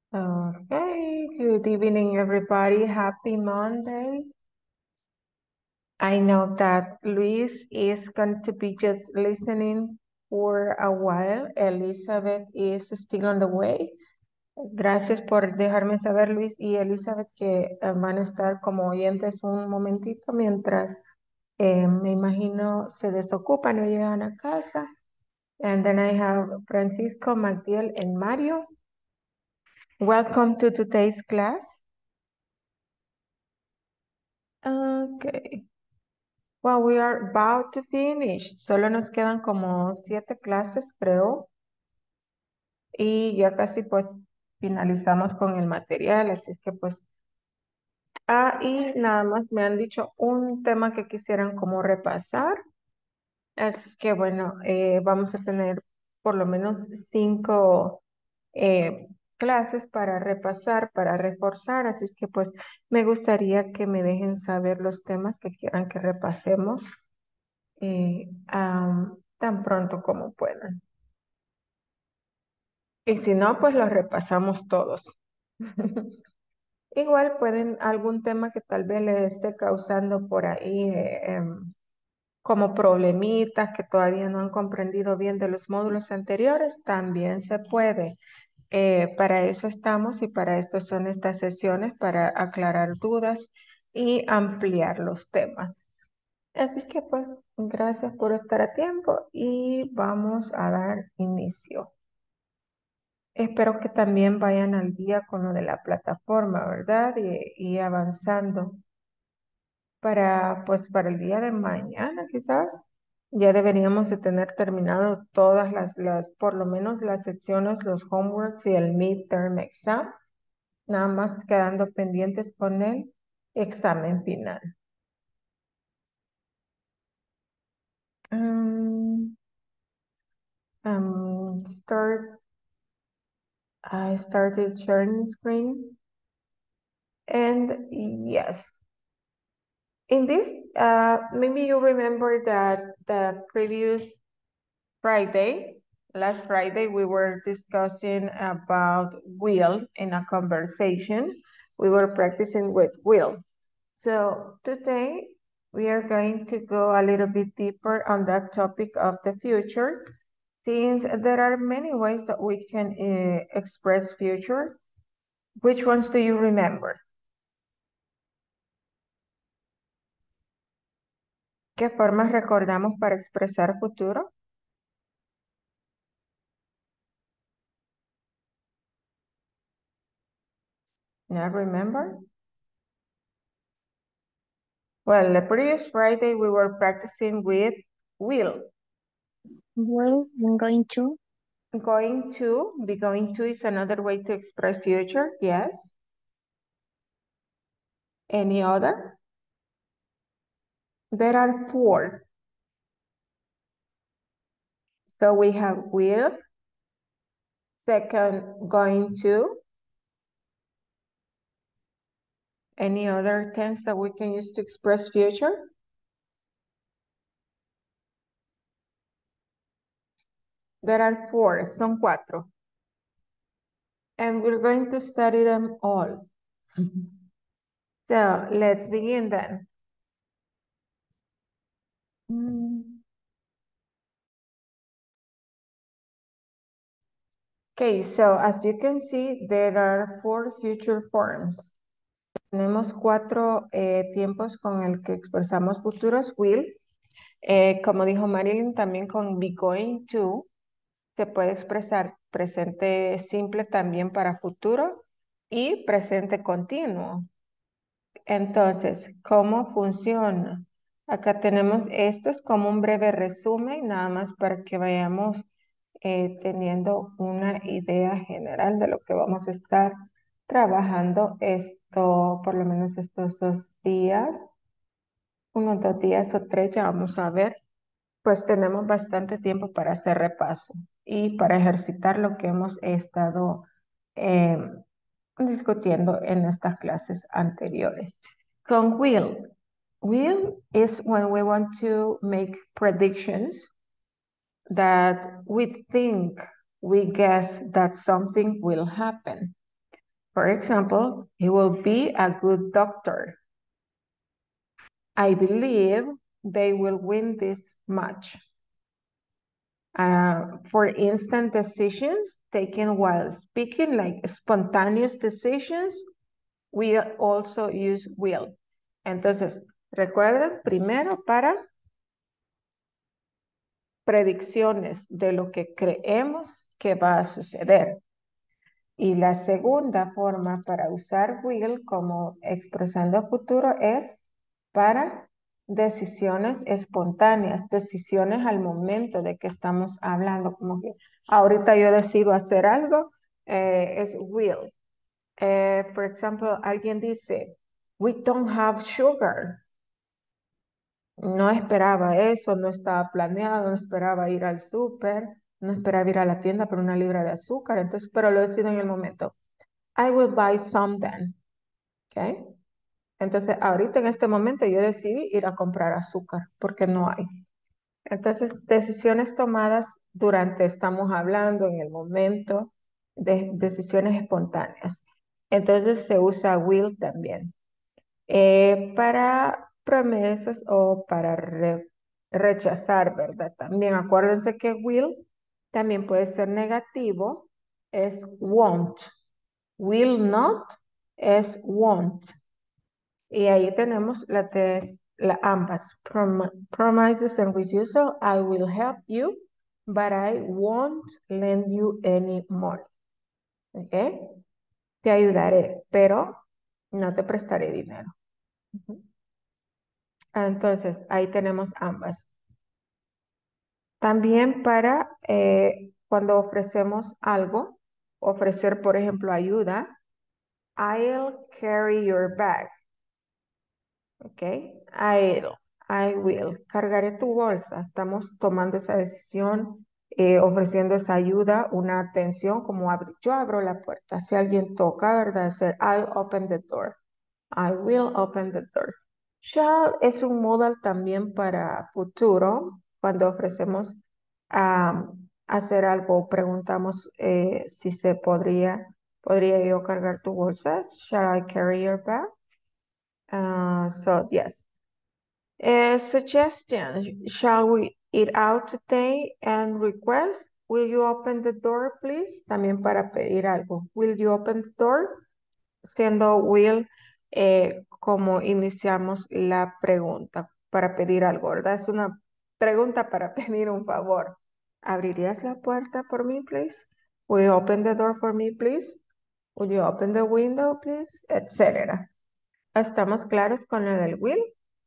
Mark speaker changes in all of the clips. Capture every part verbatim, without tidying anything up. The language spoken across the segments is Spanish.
Speaker 1: Okay, good evening, everybody. Happy Monday. I know that Luis is going to be just listening for a while. Elizabeth is still on the way. Gracias por dejarme saber, Luis y Elizabeth, que eh, van a estar como oyentes un momentito mientras eh, me imagino se desocupan o llegan a casa. And then I have Francisco, Magdiel, and Mario. Welcome to today's class. Okay. Well, we are about to finish. Solo nos quedan como siete clases, creo, y ya casi pues finalizamos con el material, así es que pues, ah, y nada más me han dicho un tema que quisieran como repasar, así es que bueno, eh, vamos a tener por lo menos cinco eh, clases para repasar, para reforzar, así es que pues me gustaría que me dejen saber los temas que quieran que repasemos eh, am, tan pronto como puedan. Y si no, pues los repasamos todos. Igual pueden algún tema que tal vez les esté causando por ahí eh, em, como problemitas que todavía no han comprendido bien de los módulos anteriores, también se puede. Eh, para eso estamos y para esto son estas sesiones, para aclarar dudas y ampliar los temas. Así que pues, gracias por estar a tiempo y vamos a dar inicio. Espero que también vayan al día con lo de la plataforma, ¿verdad? Y, y avanzando para, pues, para el día de mañana, quizás. Ya deberíamos de tener terminado todas las, las, por lo menos las secciones, los homeworks y el midterm exam. Nada más quedando pendientes con el examen final. Um, um, start, I started sharing screen. And yes, in this, uh, maybe you remember that the previous Friday, last Friday, we were discussing about will in a conversation. We were practicing with will. So today we are going to go a little bit deeper on that topic of the future, since there are many ways that we can uh, express future. Which ones do you remember? ¿Qué formas recordamos para expresar futuro? Not remember? Well, the previous Friday we were practicing with will.
Speaker 2: Well, I'm going to.
Speaker 1: Going to, be going to is another way to express future, yes. Any other? There are four. So we have will, second, going to. Any other tense that we can use to express future? There are four, son cuatro. And we're going to study them all. So let's begin then. Mm. Okay, so as you can see, there are four future forms. Tenemos cuatro eh, tiempos con el que expresamos futuros, will. Eh, como dijo Marilyn, también con be going to se puede expresar presente simple también para futuro y presente continuo. Entonces, ¿cómo funciona? Acá tenemos esto, es como un breve resumen, nada más para que vayamos eh, teniendo una idea general de lo que vamos a estar trabajando esto, por lo menos estos dos días, unos dos días o tres, ya vamos a ver, pues tenemos bastante tiempo para hacer repaso y para ejercitar lo que hemos estado eh, discutiendo en estas clases anteriores. Con will. Will is when we want to make predictions that we think, we guess that something will happen. For example, he will be a good doctor. I believe they will win this match. Uh, for instant decisions taken while speaking, like spontaneous decisions, we also use will. Entonces, recuerden, primero para predicciones de lo que creemos que va a suceder. Y la segunda forma para usar will como expresando futuro es para decisiones espontáneas, decisiones al momento de que estamos hablando, como que ahorita yo decido hacer algo, eh, es will. Eh, por ejemplo, alguien dice, we don't have sugar. No esperaba eso, no estaba planeado, no esperaba ir al súper, no esperaba ir a la tienda por una libra de azúcar, entonces, pero lo decido en el momento. I will buy some then. ¿Ok? Entonces, ahorita en este momento yo decidí ir a comprar azúcar porque no hay. Entonces, decisiones tomadas durante, estamos hablando en el momento, de decisiones espontáneas. Entonces, se usa will también. Eh, para promesas o para re- rechazar, ¿verdad? También acuérdense que will también puede ser negativo, es won't. Will not es won't. Y ahí tenemos la tes- la, ambas. Prom- promises and refusal. I will help you, but I won't lend you any money. ¿Ok? Te ayudaré, pero no te prestaré dinero. Ujú. Entonces, ahí tenemos ambas. También para eh, cuando ofrecemos algo, ofrecer, por ejemplo, ayuda, I'll carry your bag. ¿Ok? I'll, I will. Cargaré tu bolsa. Estamos tomando esa decisión, eh, ofreciendo esa ayuda, una atención, como abri- yo abro la puerta. Si alguien toca, ¿verdad? Hacer, I'll open the door. I will open the door. Shall es un modal también para futuro, cuando ofrecemos a hacer algo, preguntamos eh, si se podría, podría yo cargar tu bolsa. Shall I carry your bag? Uh, so yes. A suggestion, shall we eat out today? And request, will you open the door, please? También para pedir algo. Will you open the door? Siendo will eh, como iniciamos la pregunta para pedir algo, ¿verdad? Es una pregunta para pedir un favor. ¿Abrirías la puerta por mí, please? Will you open the door for me, please? Will you open the window, please? Etcétera. ¿Estamos claros con lo del will?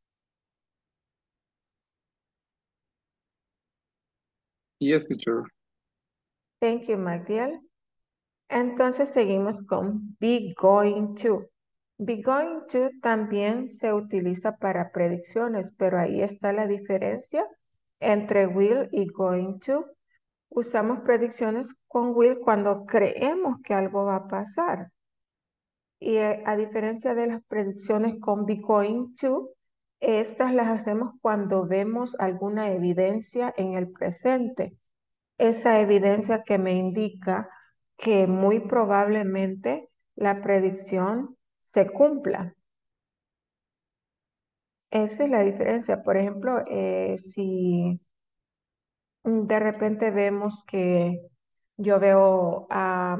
Speaker 3: Yes, teacher.
Speaker 1: Thank you, Magdiel. Entonces seguimos con be going to. Be going to también se utiliza para predicciones, pero ahí está la diferencia entre will y going to. Usamos predicciones con will cuando creemos que algo va a pasar. Y eh, a diferencia de las predicciones con be going to, estas las hacemos cuando vemos alguna evidencia en el presente. Esa evidencia que me indica que muy probablemente la predicción se cumpla. Esa es la diferencia. Por ejemplo, eh, si de repente vemos que yo veo a,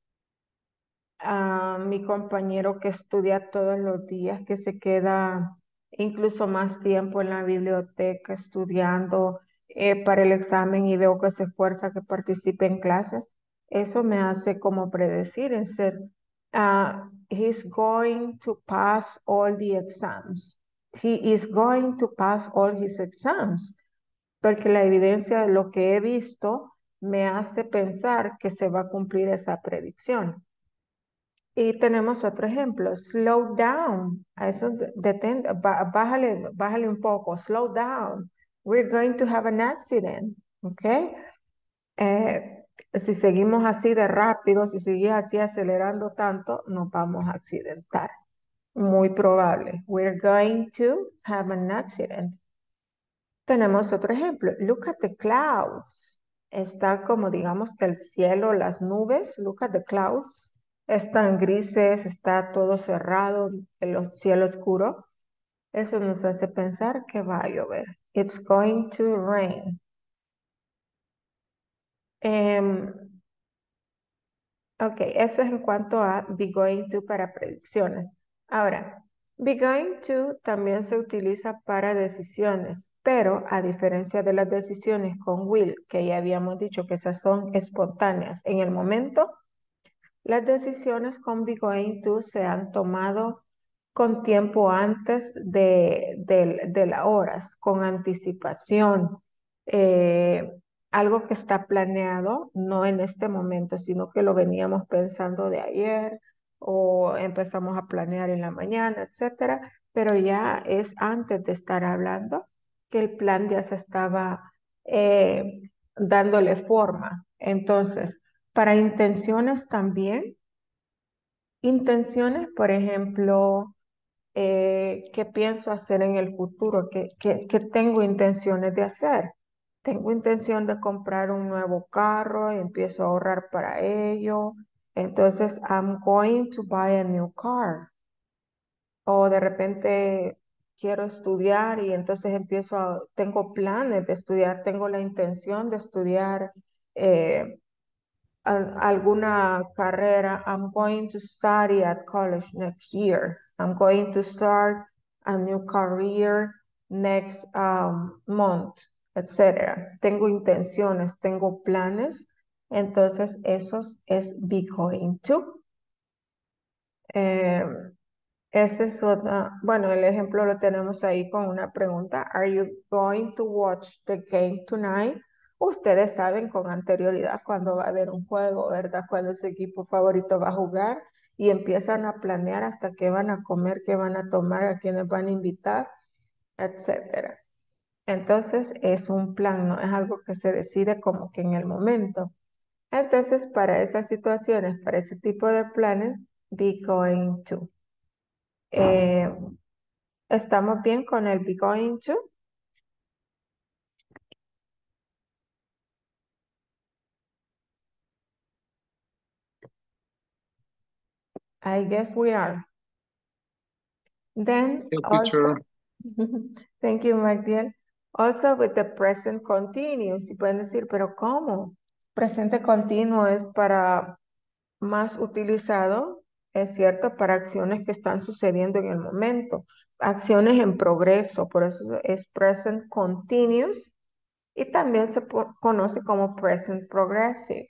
Speaker 1: a mi compañero que estudia todos los días, que se queda incluso más tiempo en la biblioteca estudiando eh, para el examen y veo que se esfuerza, que participe en clases, eso me hace como predecir en ser, ah, he's going to pass all the exams. He is going to pass all his exams. Porque la evidencia de lo que he visto me hace pensar que se va a cumplir esa predicción. Y tenemos otro ejemplo, slow down. A eso detén, bá- bájale, bájale un poco, slow down. We're going to have an accident, ¿ok? Eh, si seguimos así de rápido, si sigues así acelerando tanto, nos vamos a accidentar. Muy probable. We're going to have an accident. Tenemos otro ejemplo. Look at the clouds. Está como digamos que el cielo, las nubes. Look at the clouds. están grises, está todo cerrado, el cielo oscuro. Eso nos hace pensar que va a llover. It's going to rain. Em, ok, eso es en cuanto a be going to para predicciones. Ahora, be going to también se utiliza para decisiones, pero a diferencia de las decisiones con will, que ya habíamos dicho que esas son espontáneas en el momento, las decisiones con be going to se han tomado con tiempo antes de, de, de las horas, con anticipación. Eh, algo que está planeado, no en este momento, sino que lo veníamos pensando de ayer o empezamos a planear en la mañana, etcétera, pero ya es antes de estar hablando que el plan ya se estaba eh, dándole forma. Entonces, para intenciones también, intenciones, por ejemplo, eh, qué pienso hacer en el futuro, qué, qué- qué tengo intenciones de hacer. Tengo intención de comprar un nuevo carro, empiezo a ahorrar para ello. Entonces, I'm going to buy a new car. O de repente quiero estudiar y entonces empiezo a, tengo planes de estudiar, tengo la intención de estudiar eh, al- alguna carrera. I'm going to study at college next year. I'm going to start a new career next um, month, etcétera. Tengo intenciones, tengo planes, entonces esos es be going to. Eh, ese es otra, bueno, el ejemplo lo tenemos ahí con una pregunta. Are you going to watch the game tonight? Ustedes saben con anterioridad cuándo va a haber un juego, ¿verdad? Cuando su equipo favorito va a jugar y empiezan a planear hasta qué van a comer, qué van a tomar, a quiénes van a invitar, etcétera. Entonces es un plan, no es algo que se decide como que en el momento. Entonces, para esas situaciones, para ese tipo de planes, be going to. Eh, ¿Estamos bien con el be going to? I guess we are. Then
Speaker 3: Yes,
Speaker 1: also,
Speaker 3: teacher.
Speaker 1: thank you, Magdiel. Also with the present continuous, y pueden decir, pero ¿cómo? Presente continuo es para más utilizado, es cierto, para acciones que están sucediendo en el momento, acciones en progreso, por eso es present continuous y también se po- conoce como present progressive.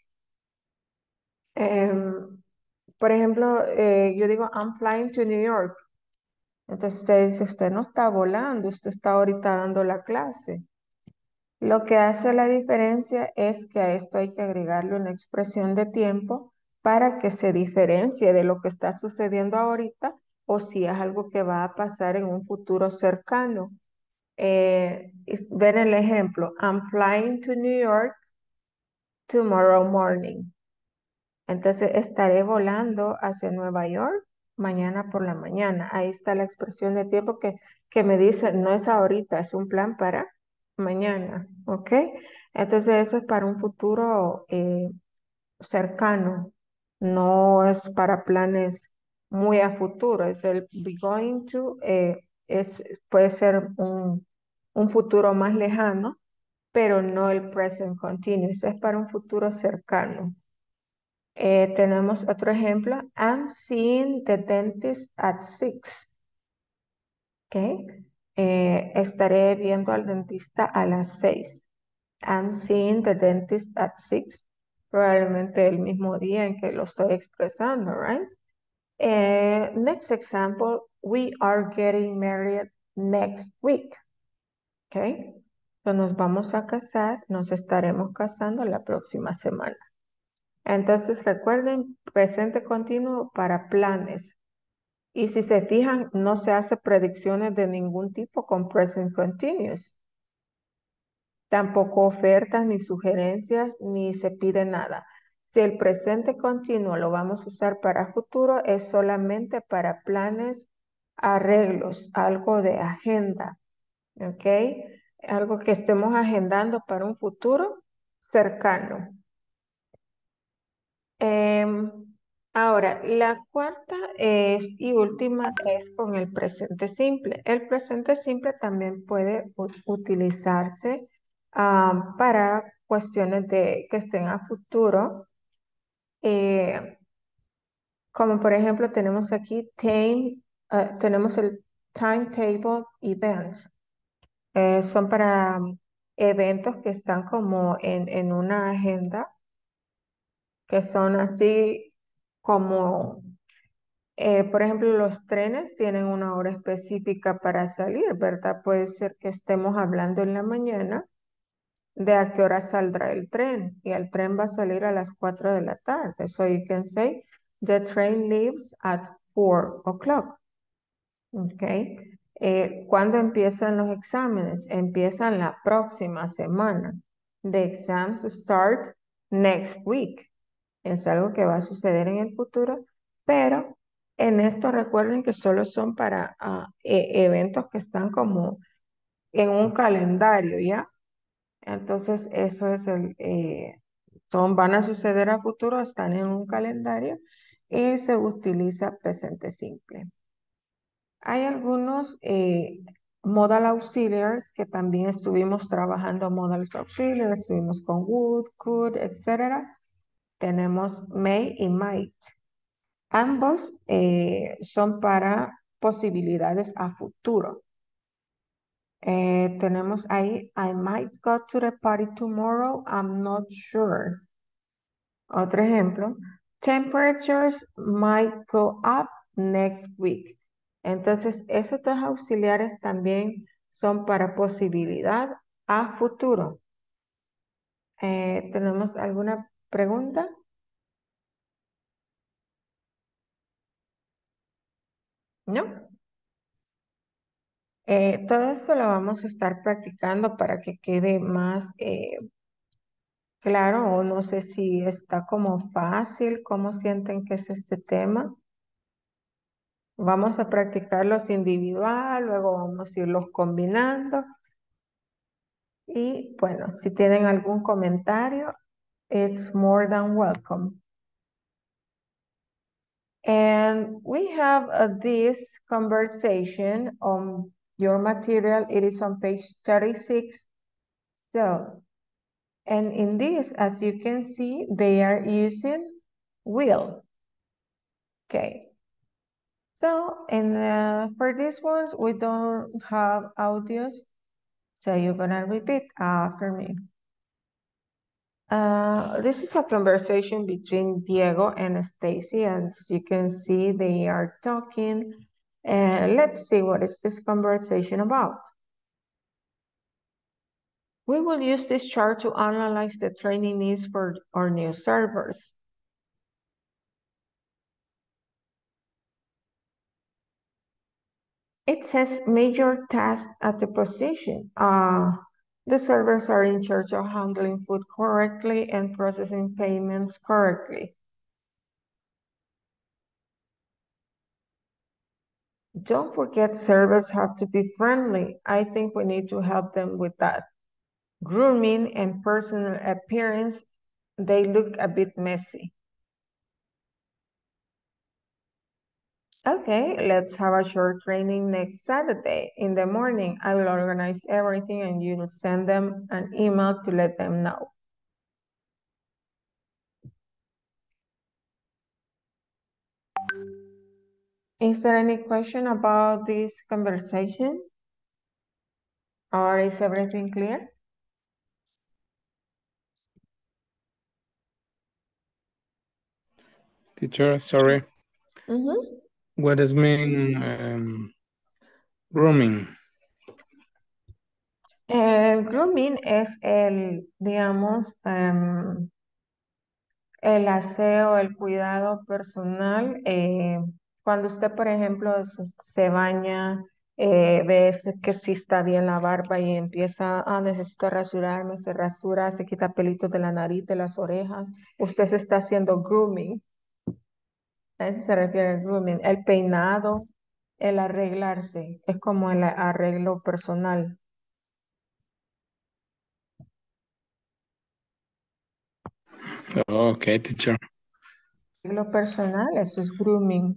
Speaker 1: Em, por ejemplo, eh, yo digo, I'm flying to New York. Entonces usted dice, usted no está volando, usted está ahorita dando la clase. Lo que hace la diferencia es que a esto hay que agregarle una expresión de tiempo para que se diferencie de lo que está sucediendo ahorita o si es algo que va a pasar en un futuro cercano. Eh, es- ven el ejemplo, I'm flying to New York tomorrow morning. Entonces estaré volando hacia Nueva York mañana por la mañana. Ahí está la expresión de tiempo que, que me dice, no es ahorita, es un plan para mañana, ¿ok? Entonces eso es para un futuro eh, cercano, no es para planes muy a futuro, es el be going to, eh, es, puede ser un, un futuro más lejano, pero no el present continuous, es para un futuro cercano. Eh, tenemos otro ejemplo. I'm seeing the dentist at six. ¿Ok? Eh, estaré viendo al dentista a las seis. I'm seeing the dentist at six. Probablemente el mismo día en que lo estoy expresando, right? Eh, next example, we are getting married next week. ¿Ok? Entonces nos vamos a casar, nos estaremos casando la próxima semana. Entonces recuerden, presente continuo para planes. Y si se fijan, no se hace predicciones de ningún tipo con present continuous. Tampoco ofertas, ni sugerencias, ni se pide nada. Si el presente continuo lo vamos a usar para futuro, es solamente para planes, arreglos, algo de agenda. ¿Ok? Algo que estemos agendando para un futuro cercano. Em, Ahora, la cuarta es y última es con el presente simple. El presente simple también puede u- utilizarse ah, para cuestiones de que estén a futuro, eh, como por ejemplo tenemos aquí time, ah, tenemos el timetable events. Eh, son para mm, eventos que están como en, en una agenda, que son así como Eh, por ejemplo, los trenes tienen una hora específica para salir, ¿verdad? Puede ser que estemos hablando en la mañana de a qué hora saldrá el tren y el tren va a salir a las cuatro de la tarde. So you can say the train leaves at four o'clock. ¿Ok? Eh, ¿cuándo empiezan los exámenes? Empiezan la próxima semana. The exams start next week. Es algo que va a suceder en el futuro, pero en esto recuerden que solo son para ah, e- eventos que están como en un calendario, ¿ya? Entonces, eso es el, eh, son, van a suceder a futuro, están en un calendario y se utiliza presente simple. Hay algunos eh, modal auxiliaries que también estuvimos trabajando modal auxiliaries, estuvimos con would, could, etcétera. Tenemos may y might. Ambos eh, son para posibilidades a futuro. Eh, tenemos ahí, I might go to the party tomorrow, I'm not sure. Otro ejemplo, temperatures might go up next week. Entonces, esos dos auxiliares también son para posibilidad a futuro. Eh, ¿tenemos alguna pregunta? ¿No? Eh, todo eso lo vamos a estar practicando para que quede más eh, claro, o no sé si está como fácil, cómo sienten que es este tema. Vamos a practicarlos individual, luego vamos a irlos combinando y bueno, si tienen algún comentario, it's more than welcome. And we have uh, this conversation on your material. It is on page thirty-six. So, and in this, as you can see, they are using will. Okay. So, and uh, for these ones, we don't have audios. So you're gonna repeat after me. Uh, this is a conversation between Diego and Stacy. As you can see, they are talking. And let's see what is this conversation about. We will use this chart to analyze the training needs for our new servers. It says major tasks at the position. Uh, the servers are in charge of handling food correctly and processing payments correctly. Don't forget servers have to be friendly. I think we need to help them with that. Grooming and personal appearance, they look a bit messy. Okay, let's have a short training next Saturday. In the morning, I will organize everything and you will send them an email to let them know. Is there any question about this conversation? Or is everything clear?
Speaker 3: Teacher, sorry.
Speaker 1: Mm-hmm.
Speaker 3: What does mean um, grooming?
Speaker 1: El grooming es el, digamos, em, el aseo, el cuidado personal. eh, cuando usted, por ejemplo, se, se baña, eh, ve si- que sí está bien la barba y empieza, ah, necesito rasurarme, se rasura, se quita pelitos de la nariz, de las orejas. Usted se está haciendo grooming. A eso se refiere el grooming. El peinado, el arreglarse, es como el arreglo personal.
Speaker 3: Okay, teacher.
Speaker 1: Lo personal, eso es grooming.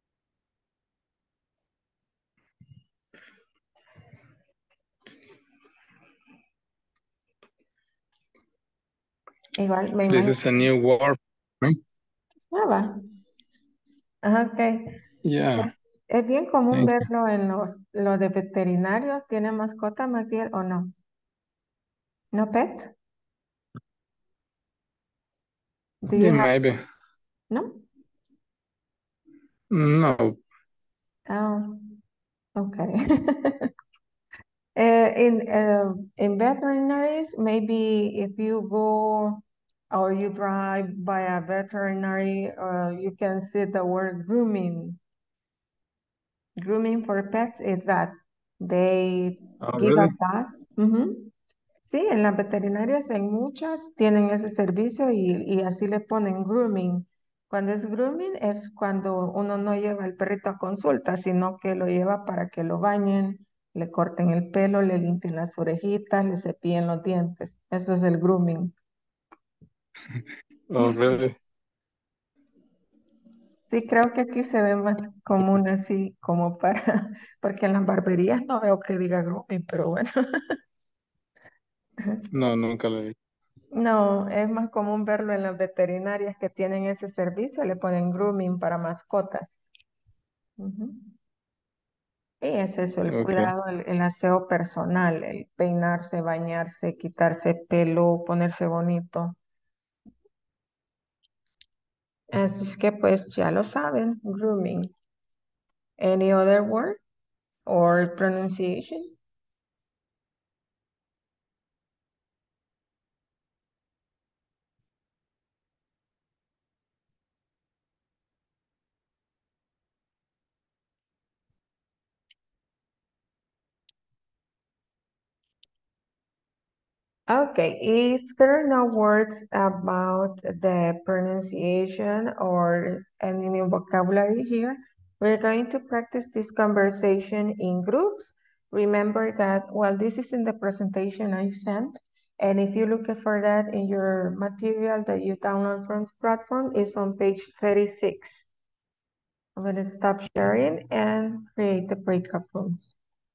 Speaker 1: Igual, me
Speaker 3: This
Speaker 1: imagino.
Speaker 3: is a new word. Right?
Speaker 1: Ah, va. Ajá, ok.
Speaker 3: Yeah,
Speaker 1: Es, es bien común
Speaker 3: thank you.
Speaker 1: verlo en los, los de veterinarios. ¿Tiene mascota, Magdiel, o no? ¿No pet? Do you
Speaker 3: Yeah,
Speaker 1: have,
Speaker 3: maybe.
Speaker 1: no?
Speaker 3: No.
Speaker 1: Oh, okay. Uh, in uh, in veterinaries, maybe if you go or you drive by a veterinary, uh, you can see the word grooming. Grooming for pets is that they
Speaker 3: Oh,
Speaker 1: give a
Speaker 3: really?
Speaker 1: bath. Ujú. Sí, en las veterinarias, en muchas, tienen ese servicio y, y así le ponen grooming. Cuando es grooming es cuando uno no lleva al perrito a consulta, sino que lo lleva para que lo bañen, le corten el pelo, le limpien las orejitas, le cepillen los dientes. Eso es el grooming.
Speaker 3: Oh, really?
Speaker 1: Sí, creo que aquí se ve más común así como para, porque en las barberías no veo que diga grooming, pero bueno.
Speaker 3: No, nunca le vi.
Speaker 1: No, es más común verlo en las veterinarias que tienen ese servicio, le ponen grooming para mascotas. Ujú. Y es eso, el
Speaker 3: Okay.
Speaker 1: cuidado, el, el aseo personal, el peinarse, bañarse, quitarse pelo, ponerse bonito. Así es que pues ya lo saben, grooming. Any other word or pronunciation? Okay, if there are no words about the pronunciation or any new vocabulary here, we're going to practice this conversation in groups. Remember that, well, this is in the presentation I sent, and if you look for that in your material that you download from the platform, it's on page thirty-six. I'm gonna stop sharing and create the breakout rooms.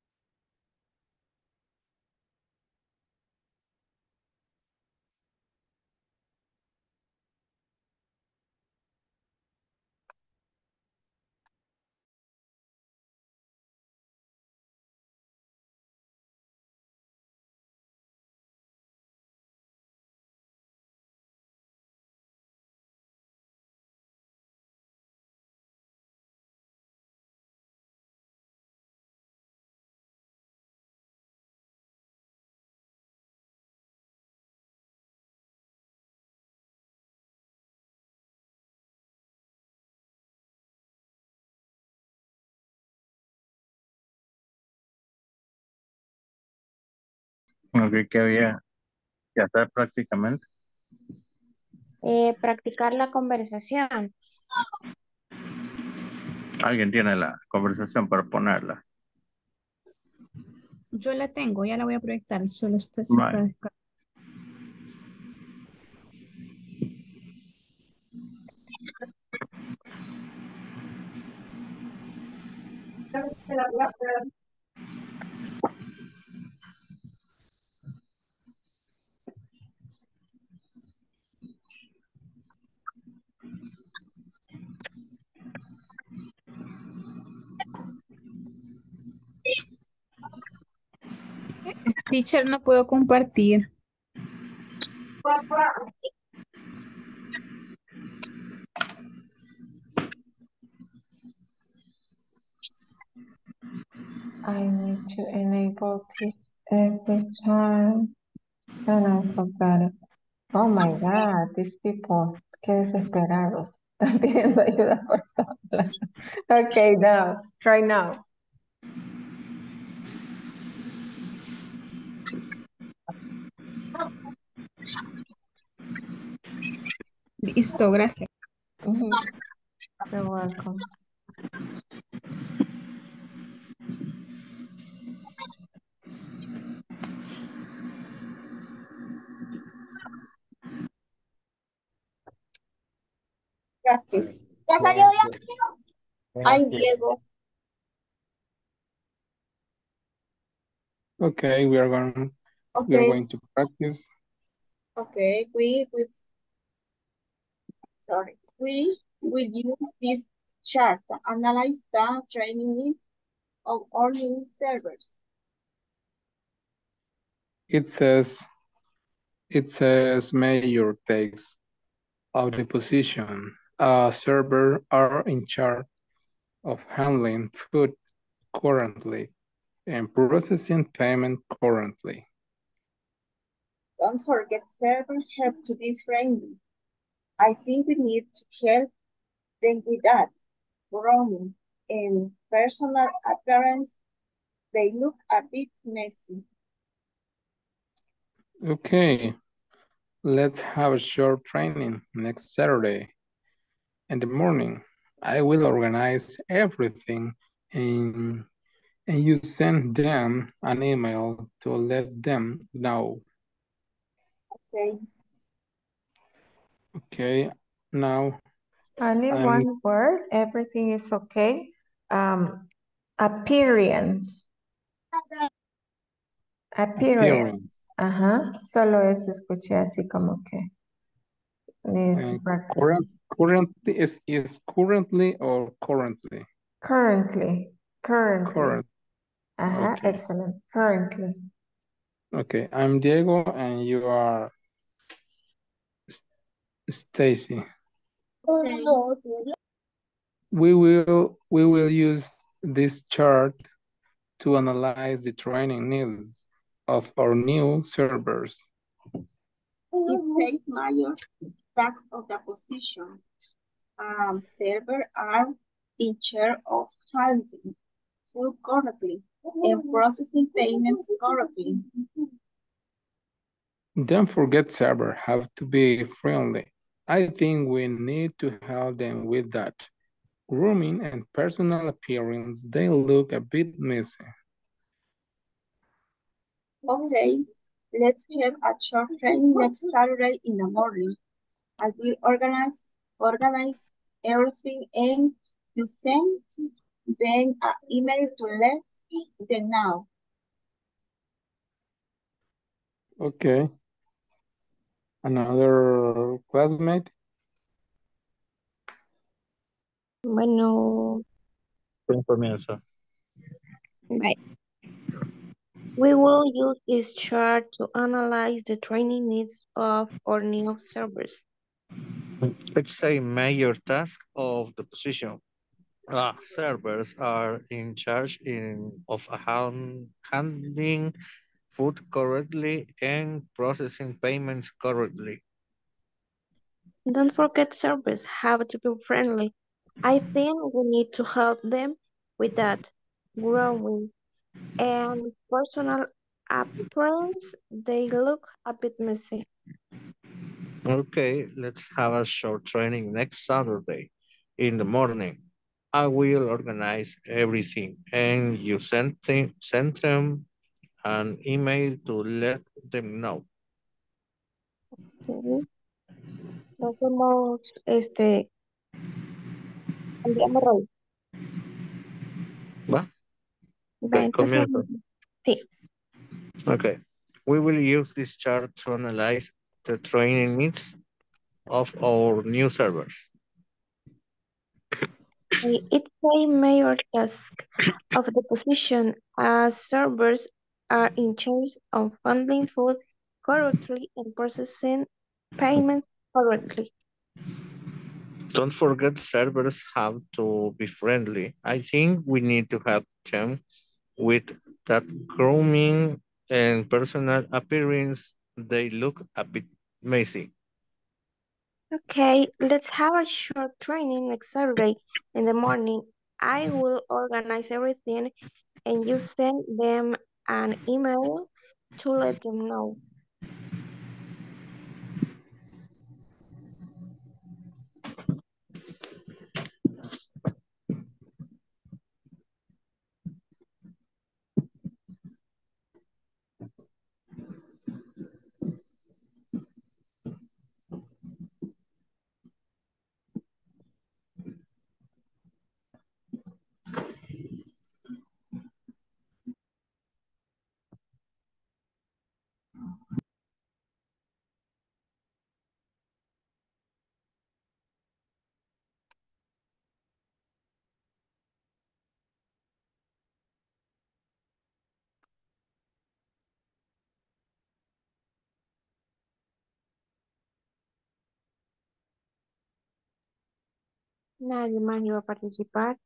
Speaker 4: Ok, ¿qué había que hacer prácticamente?
Speaker 2: Eh, practicar la conversación.
Speaker 4: Alguien tiene la conversación para ponerla.
Speaker 5: Yo la tengo, ya la voy a proyectar, solo está, se está
Speaker 4: Vale.
Speaker 5: descargando. Teacher, no puedo compartir.
Speaker 1: I need to enable this every time. And I forgot it. Oh my God, these people, qué desesperados. Están pidiendo ayuda por todos lados. Okay, now, try now.
Speaker 5: Listo, gracias.
Speaker 1: Mhm. You're welcome.
Speaker 6: practice. I'm Diego.
Speaker 3: Okay, we are going we are
Speaker 6: Okay,
Speaker 3: going to practice.
Speaker 6: okay. We will, sorry. We will use this chart to analyze the training needs of our new servers.
Speaker 3: It says it says major takes of the position. A server are in charge of handling food currently and processing payment currently.
Speaker 6: Don't forget servers have to be friendly. I think we need to help them with that. Grooming and personal appearance, they look a bit messy.
Speaker 3: Okay, let's have a short training next Saturday in the morning. I will organize everything and, and you send them an email to let them know.
Speaker 6: Okay.
Speaker 3: Okay, now
Speaker 1: Only
Speaker 3: I'm
Speaker 1: one word, everything is okay. Um, appearance.
Speaker 3: appearing.
Speaker 1: Appearance. Ajá. Solo eso escuché así como que need to
Speaker 3: Uh,
Speaker 1: practice.
Speaker 3: current, currently is, is currently or currently?
Speaker 1: Currently. Currently.
Speaker 3: Current.
Speaker 1: Ajá.
Speaker 3: Okay.
Speaker 1: Excellent. Currently.
Speaker 3: Okay, I'm Diego and you are Stacy. We will we will use this chart to analyze the training needs of our new servers.
Speaker 6: It says major tasks of the position. Um, servers are in charge of handling food correctly and processing payments correctly.
Speaker 3: Don't forget servers have to be friendly. I think we need to help them with that. Grooming and personal appearance, they look a bit messy.
Speaker 6: Okay, let's have a short training next Saturday in the morning. I will organize organize everything and you send them an email to let them know.
Speaker 3: Okay. Another classmate?
Speaker 2: Bueno,
Speaker 4: Comienza.
Speaker 2: bye. We will use this chart to analyze the training needs of our new servers.
Speaker 4: It's a major task of the position. Ah, servers are in charge in, of hand, handling food correctly and processing payments correctly.
Speaker 2: Don't forget servers have to be friendly. I think we need to help them with that. Growing and personal appearance, they look a bit messy.
Speaker 4: Okay, let's have a short training next Saturday in the morning. I will organize everything and you send them, send them an email to let them know.
Speaker 2: Sí. Lo hacemos, este, enviamos hoy.
Speaker 4: ¿Va?
Speaker 2: Va,
Speaker 4: Ok,
Speaker 2: entonces,
Speaker 4: comienzo.
Speaker 2: sí.
Speaker 4: Okay, we will use this chart to analyze the training needs of our new servers.
Speaker 2: It's a major task of the position as servers are in charge of handling food correctly and processing payments correctly.
Speaker 4: Don't forget servers have to be friendly. I think we need to help them with that grooming and personal appearance. They look a bit messy.
Speaker 2: Okay, let's have a short training next Saturday in the morning. I will organize everything and you send them an email to let them know. Nadie más iba a participar.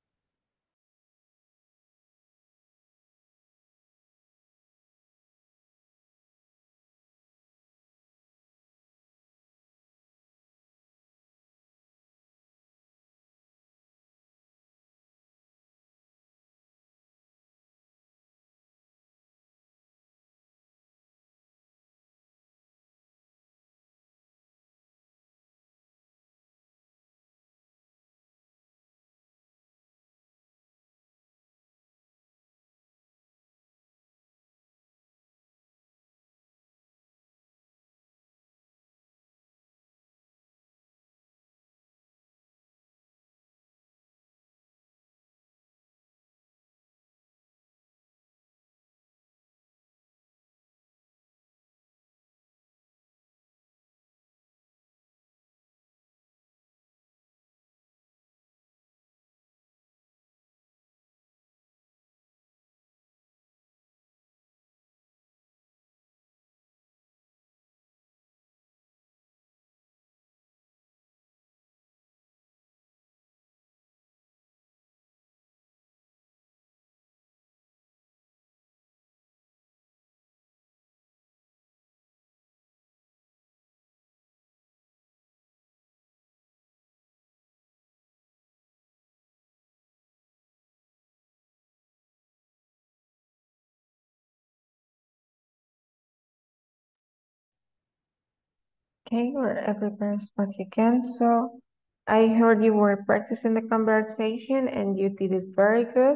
Speaker 1: Okay, we're everybody's back again. So I heard you were practicing the conversation and you did it very good.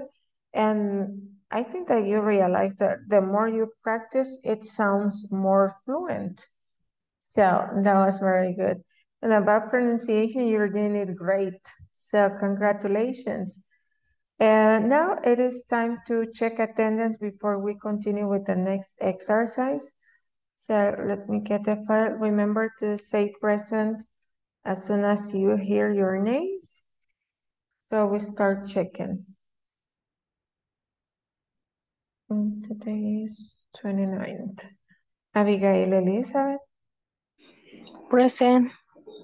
Speaker 1: And I think that you realize that the more you practice, it sounds more fluent. So that was very good. And about pronunciation, you're doing it great. So congratulations. And now it is time to check attendance before we continue with the next exercise. So let me get the file. Remember to say present as soon as you hear your names. So we start checking. And today is twenty-ninth. Abigail Elizabeth.
Speaker 2: Present.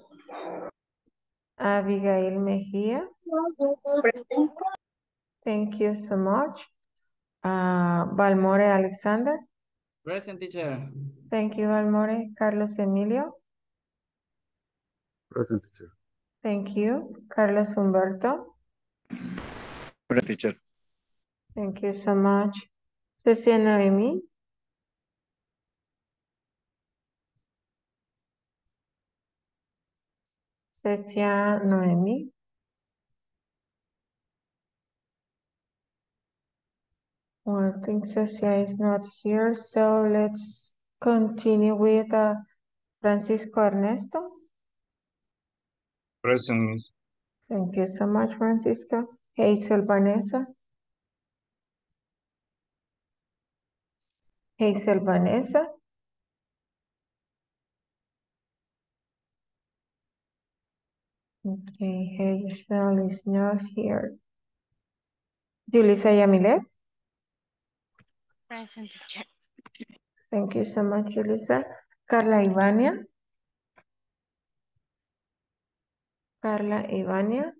Speaker 1: Abigail Mejia.
Speaker 6: Present.
Speaker 1: Thank you so much. Uh, Valmore Alexander.
Speaker 7: Present, teacher.
Speaker 1: Thank you, Valmore. Carlos Emilio.
Speaker 8: Present, teacher.
Speaker 1: Thank you. Carlos Humberto.
Speaker 4: Present, teacher.
Speaker 1: Thank you so much. Cecia Noemi. Cecia Noemi. Well, I think Cecia is not here, so let's continue with uh, Francisco Ernesto.
Speaker 8: Present, miss.
Speaker 1: Thank you so much, Francisco. Hazel Vanessa. Hazel Vanessa. Okay, Hazel is not here. Julissa Yamilet.
Speaker 2: Present, teacher.
Speaker 1: Thank you so much, Julissa. Carla Ivania. Carla Ivania.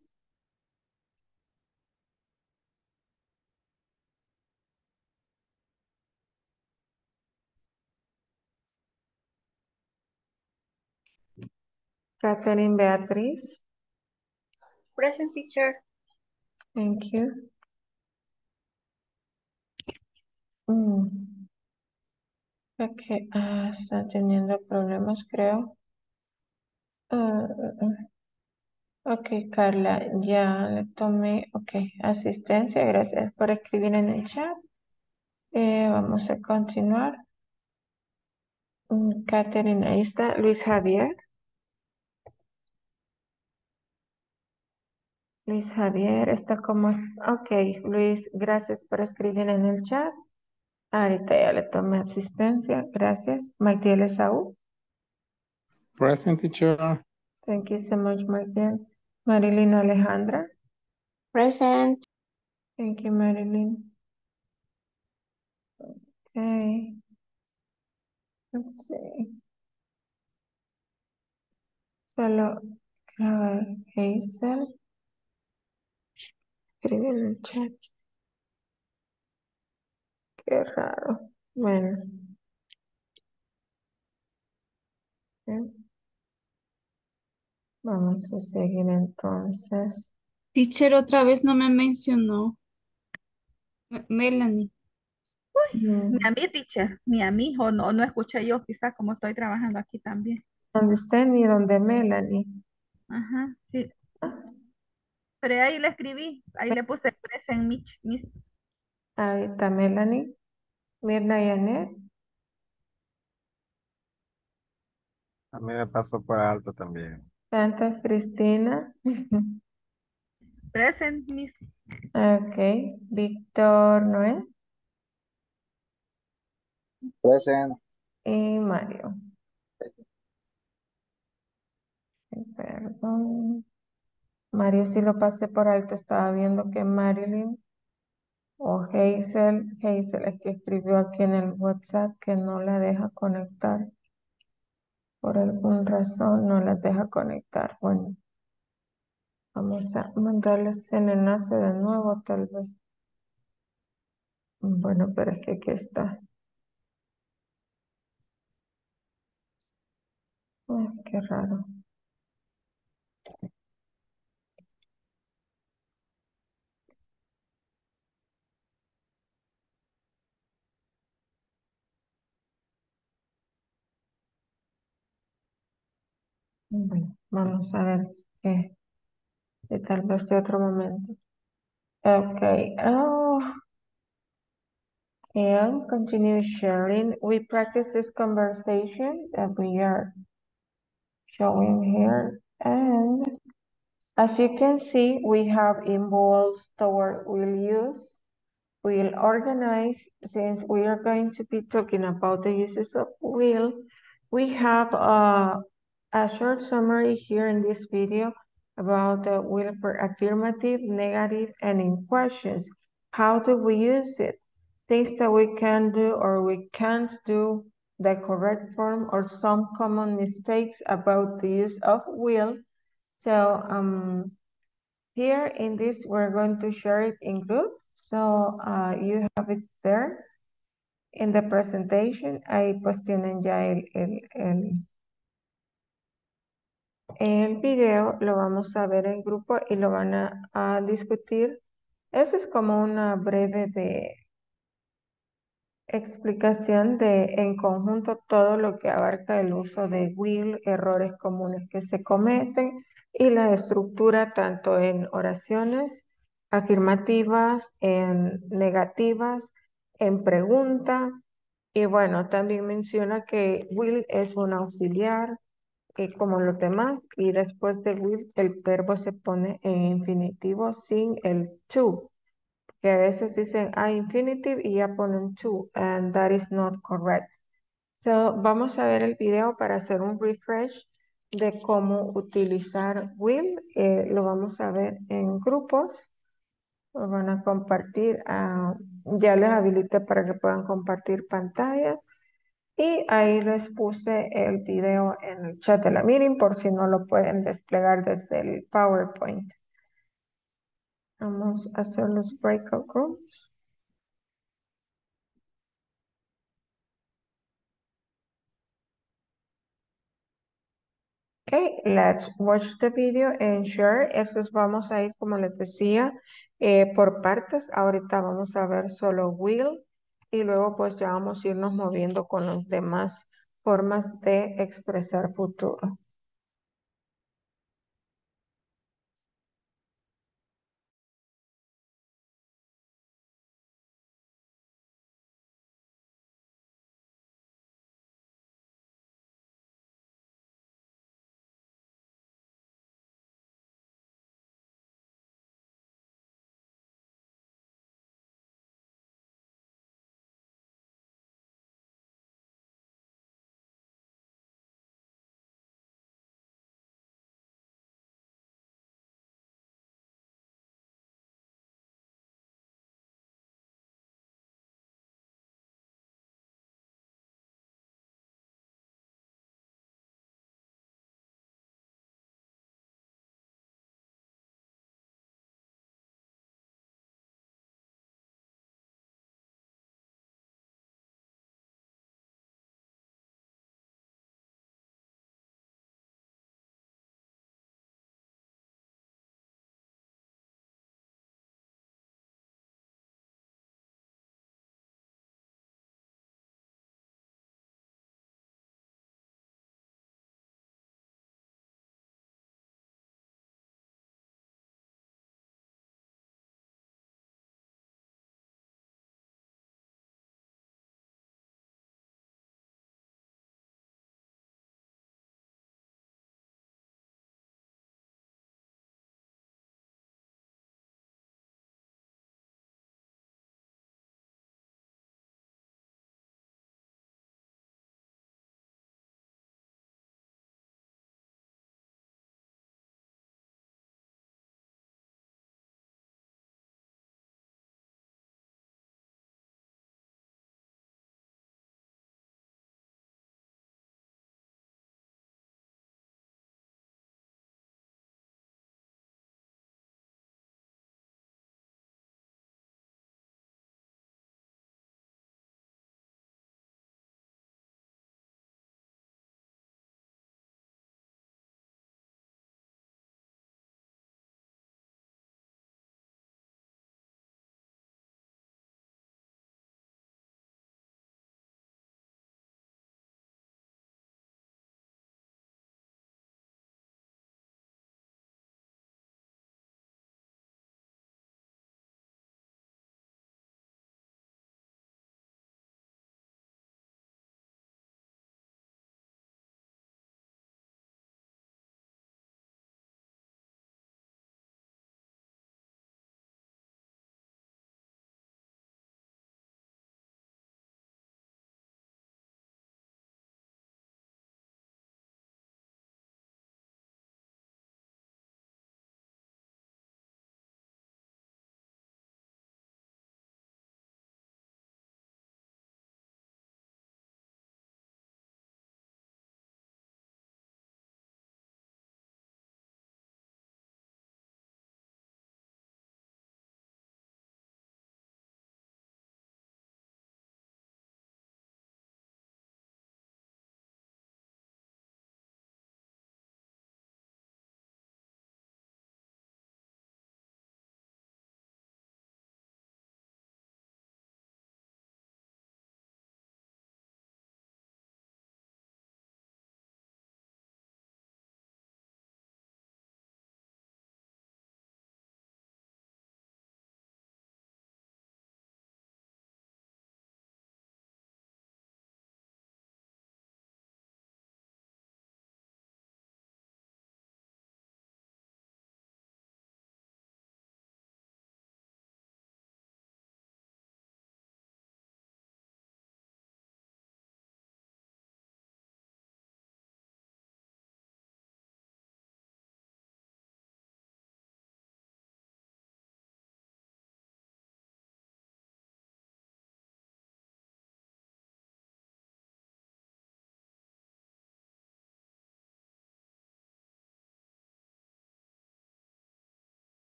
Speaker 1: Catherine Beatriz.
Speaker 5: Present, teacher.
Speaker 1: Thank you. Mm. Ok, ah, está teniendo problemas, creo. Ah, ah, ah. Ok, Carla, ya le tomé, ok, asistencia, gracias por escribir en el chat. Eh, vamos a continuar. Mm, Catherine, ahí está. Luis Javier. Luis Javier está como, ok, Luis, gracias por escribir en el chat. Ahorita ya le tomé asistencia, gracias. Magdiel Esaú.
Speaker 3: Present, teacher.
Speaker 1: Thank you so much, Magdiel. Marilyn Alejandra.
Speaker 2: Present.
Speaker 1: Thank you, Marilyn. Okay. Let's see. Solo, a ver, Hazel. escribí en el chat. Qué raro. Bueno. ¿eh? Vamos a seguir entonces.
Speaker 8: Teacher, otra vez no me mencionó. Me- Melanie.
Speaker 9: Ni
Speaker 1: Mm,
Speaker 9: a mí, teacher, ni a mí, hijo, no, no escuché yo, quizás como estoy trabajando aquí también.
Speaker 1: ¿Dónde está ni donde Melanie?
Speaker 9: Ajá, sí.
Speaker 1: Ah,
Speaker 9: Pero ahí le escribí, ahí le puse present Mitch, Miss.
Speaker 1: ahí está Melanie. Mirna y Anet.
Speaker 3: A mí me pasó por alto también.
Speaker 1: Santa Cristina.
Speaker 9: Present Miss.
Speaker 1: Ok. Víctor Noé
Speaker 10: Present.
Speaker 1: y Mario. Perdón. Mario sí lo pasé por alto. Estaba viendo que Marilyn o Hazel. Hazel es que escribió aquí en el WhatsApp que no la deja conectar. Por alguna razón no la deja conectar. Bueno, vamos a mandarles el enlace de nuevo, tal vez. Bueno, pero es que aquí está. Ay, qué raro. Bueno, vamos a ver si que, que tal vez de otro momento. Okay. Oh, and continue sharing. We practice this conversation that we are showing here. And as you can see, we have involves toward will use. We'll organize, since we are going to be talking about the uses of will, we have uh, a short summary here in this video about the will for affirmative, negative, and in questions. How do we use it? Things that we can do or we can't do, the correct form, or some common mistakes about the use of will. So um, here in this, we're going to share it in group. So uh, you have it there in the presentation. Ahí pues tienen ya el, el, el, el video. Lo vamos a ver en grupo y lo van a, a discutir. Eso es como una breve de explicación de en conjunto todo lo que abarca el uso de will, errores comunes que se cometen y la estructura tanto en oraciones afirmativas, en negativas, en pregunta. Y bueno, también menciona que will es un auxiliar eh, como los demás y después de will el verbo se pone en infinitivo sin el to, que a veces dicen a infinitive y ya ponen to, and that is not correct. So, vamos a ver el video para hacer un refresh de cómo utilizar will. Eh, lo vamos a ver en grupos. Lo van a compartir. ah, ya les habilité para que puedan compartir pantalla. Y ahí les puse el video en el chat de la meeting por si no lo pueden desplegar desde el PowerPoint. Vamos a hacer los breakout rooms. Okay, let's watch the video and share. Estos vamos a ir, como les decía, eh, por partes. Ahorita vamos a ver solo will y luego pues ya vamos a irnos moviendo con las demás formas de expresar futuro.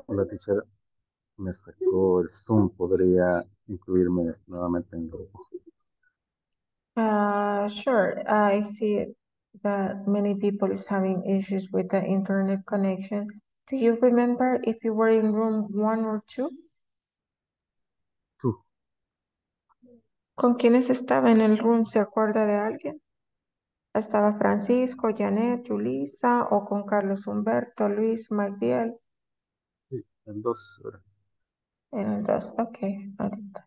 Speaker 10: Hola, teacher. Me sacó el Zoom. ¿Podría incluirme nuevamente en el grupo?
Speaker 1: Uh, sure. I see that many people is having issues with the internet connection. Do you remember if you were in room one or two?
Speaker 10: Tú.
Speaker 1: ¿Con quiénes estaba en el room? ¿Se acuerda de alguien? ¿Estaba Francisco, Janet, Julisa o con Carlos Humberto, Luis, Magdiel?
Speaker 10: Sí, en dos horas.
Speaker 1: En el dos, ok, ahorita.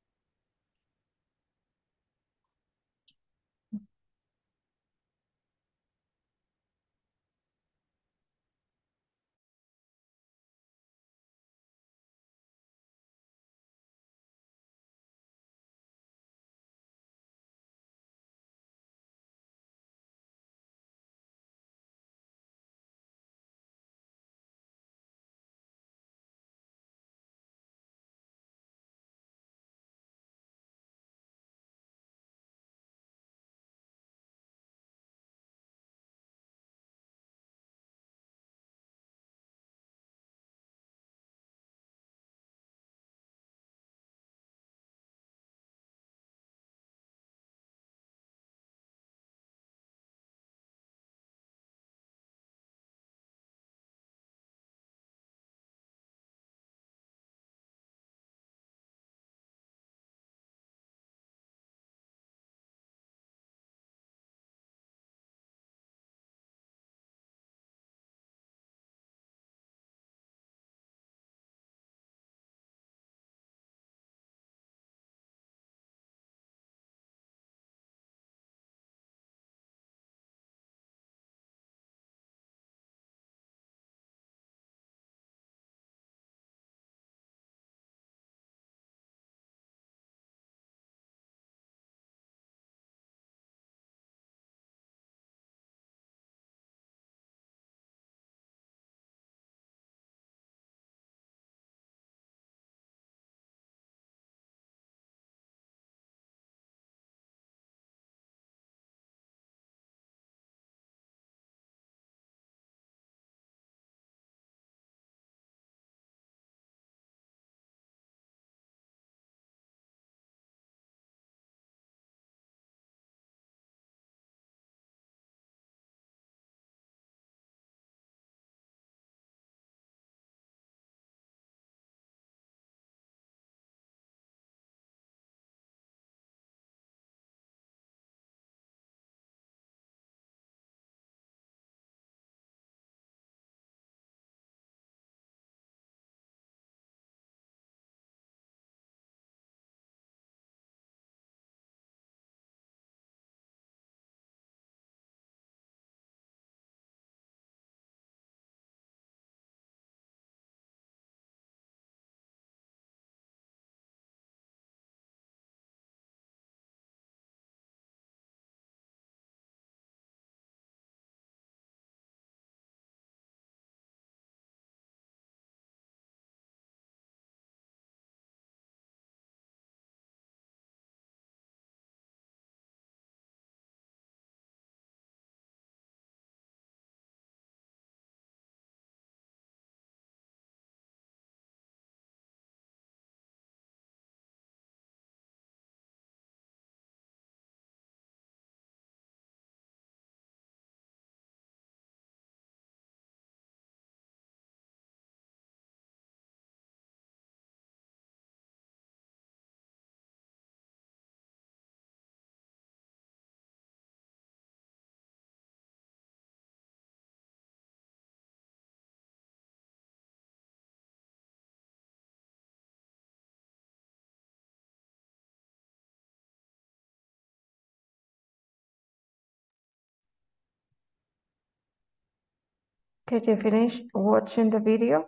Speaker 1: Did you finish watching the video?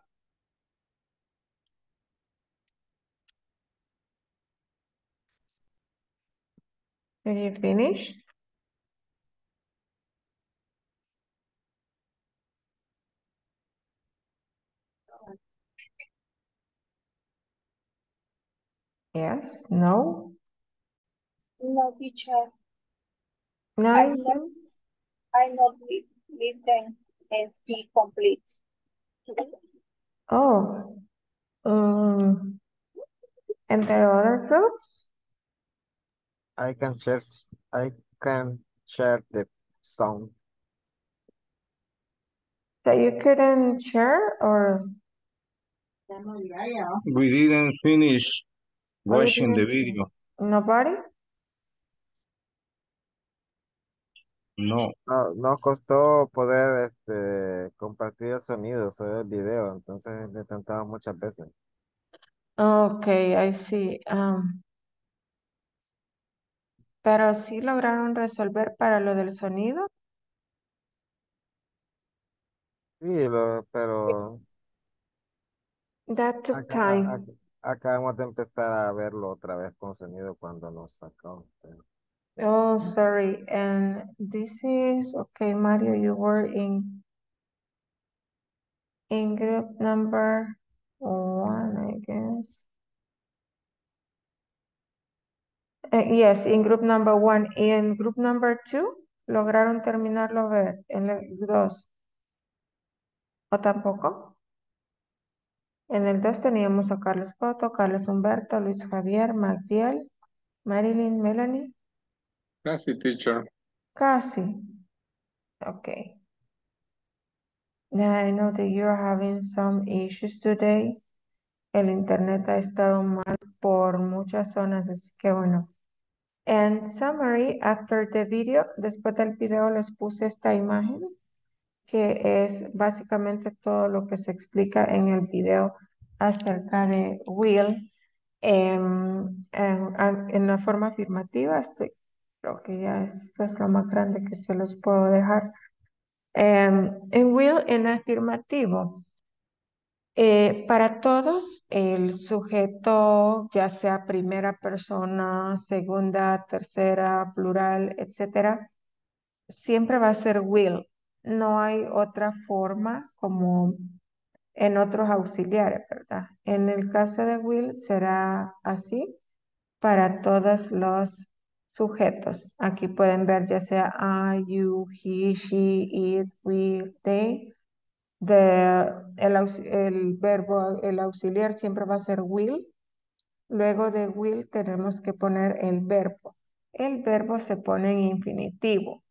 Speaker 1: Did you finish? Yes, no,
Speaker 6: No, teacher,
Speaker 1: no,
Speaker 6: I
Speaker 1: you
Speaker 6: not,
Speaker 1: didn't?
Speaker 6: I not li- listen and see complete.
Speaker 1: Oh, um, and the other groups?
Speaker 11: I can share I can share the sound.
Speaker 1: That you couldn't share or?
Speaker 4: We didn't finish
Speaker 1: or you
Speaker 4: watching the
Speaker 1: didn't-
Speaker 4: video.
Speaker 1: Nobody?
Speaker 4: No.
Speaker 11: No, nos costó poder este, compartir el sonido sobre el video, entonces lo intentamos muchas veces.
Speaker 1: Okay, I see. Um, pero sí lograron resolver para lo del sonido.
Speaker 11: Sí, lo, pero
Speaker 1: That took
Speaker 11: acá,
Speaker 1: time.
Speaker 11: a- a- acabamos de empezar a verlo otra vez con sonido cuando nos sacó. pero-
Speaker 1: Oh, sorry. And this is, okay, Mario, you were in, in group number one, I guess. Eh, yes, in group number one. Y en group number two, ¿lograron terminarlo ver en el dos? ¿O tampoco? En el dos teníamos a Carlos Coto, Carlos Humberto, Luis Javier, Magdiel, Marilyn, Melanie.
Speaker 3: Casi, teacher.
Speaker 1: Casi. Okay. Now I know that you're having some issues today. El internet ha estado mal por muchas zonas, así que bueno. En summary, after the video, después del video les puse esta imagen, que es básicamente todo lo que se explica en el video acerca de Will. Em, en, en- en la forma afirmativa, estoy, creo que ya esto es lo más grande que se los puedo dejar. Em, en Will, en afirmativo. Eh, para todos, el sujeto, ya sea primera persona, segunda, tercera, plural, etcétera, siempre va a ser will. No hay otra forma como en otros auxiliares, ¿verdad? En el caso de will será así para todos los sujetos. Aquí pueden ver ya sea I, you, he, she, it, we, they. De, el, aux- el verbo, el auxiliar siempre va a ser will. Luego de will tenemos que poner el verbo. El verbo se pone en infinitivo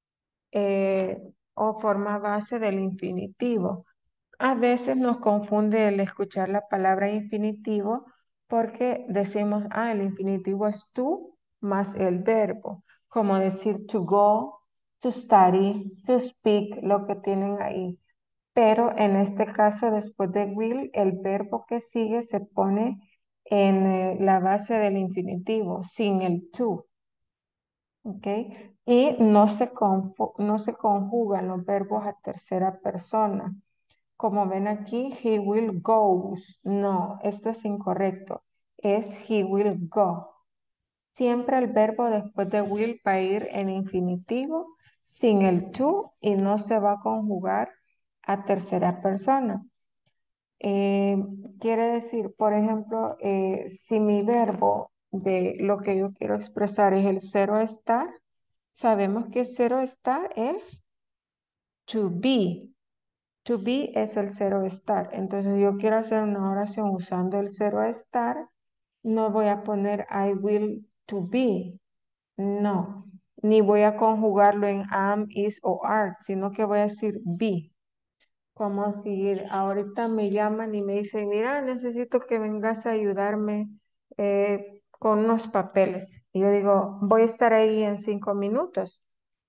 Speaker 1: eh, o forma base del infinitivo. A veces nos confunde el escuchar la palabra infinitivo porque decimos, ah, el infinitivo es tú más el verbo, como decir to go, to study, to speak, lo que tienen ahí. Pero en este caso, después de will, el verbo que sigue se pone en eh, la base del infinitivo, sin el to. ¿Ok? Y no se, confu- no se conjugan los verbos a tercera persona. Como ven aquí, he will goes. No, esto es incorrecto. Es he will go. Siempre el verbo después de will va a ir en infinitivo sin el to y no se va a conjugar a tercera persona. Eh, quiere decir, por ejemplo, eh, si mi verbo de lo que yo quiero expresar es el cero estar, sabemos que cero estar es to be. To be es el cero estar. Entonces yo quiero hacer una oración usando el cero estar. No voy a poner I will to be. No. Ni voy a conjugarlo en am, is o are, sino que voy a decir be. Como si ahorita me llaman y me dicen, mira, necesito que vengas a ayudarme eh, con unos papeles. Y yo digo, voy a estar ahí en cinco minutos.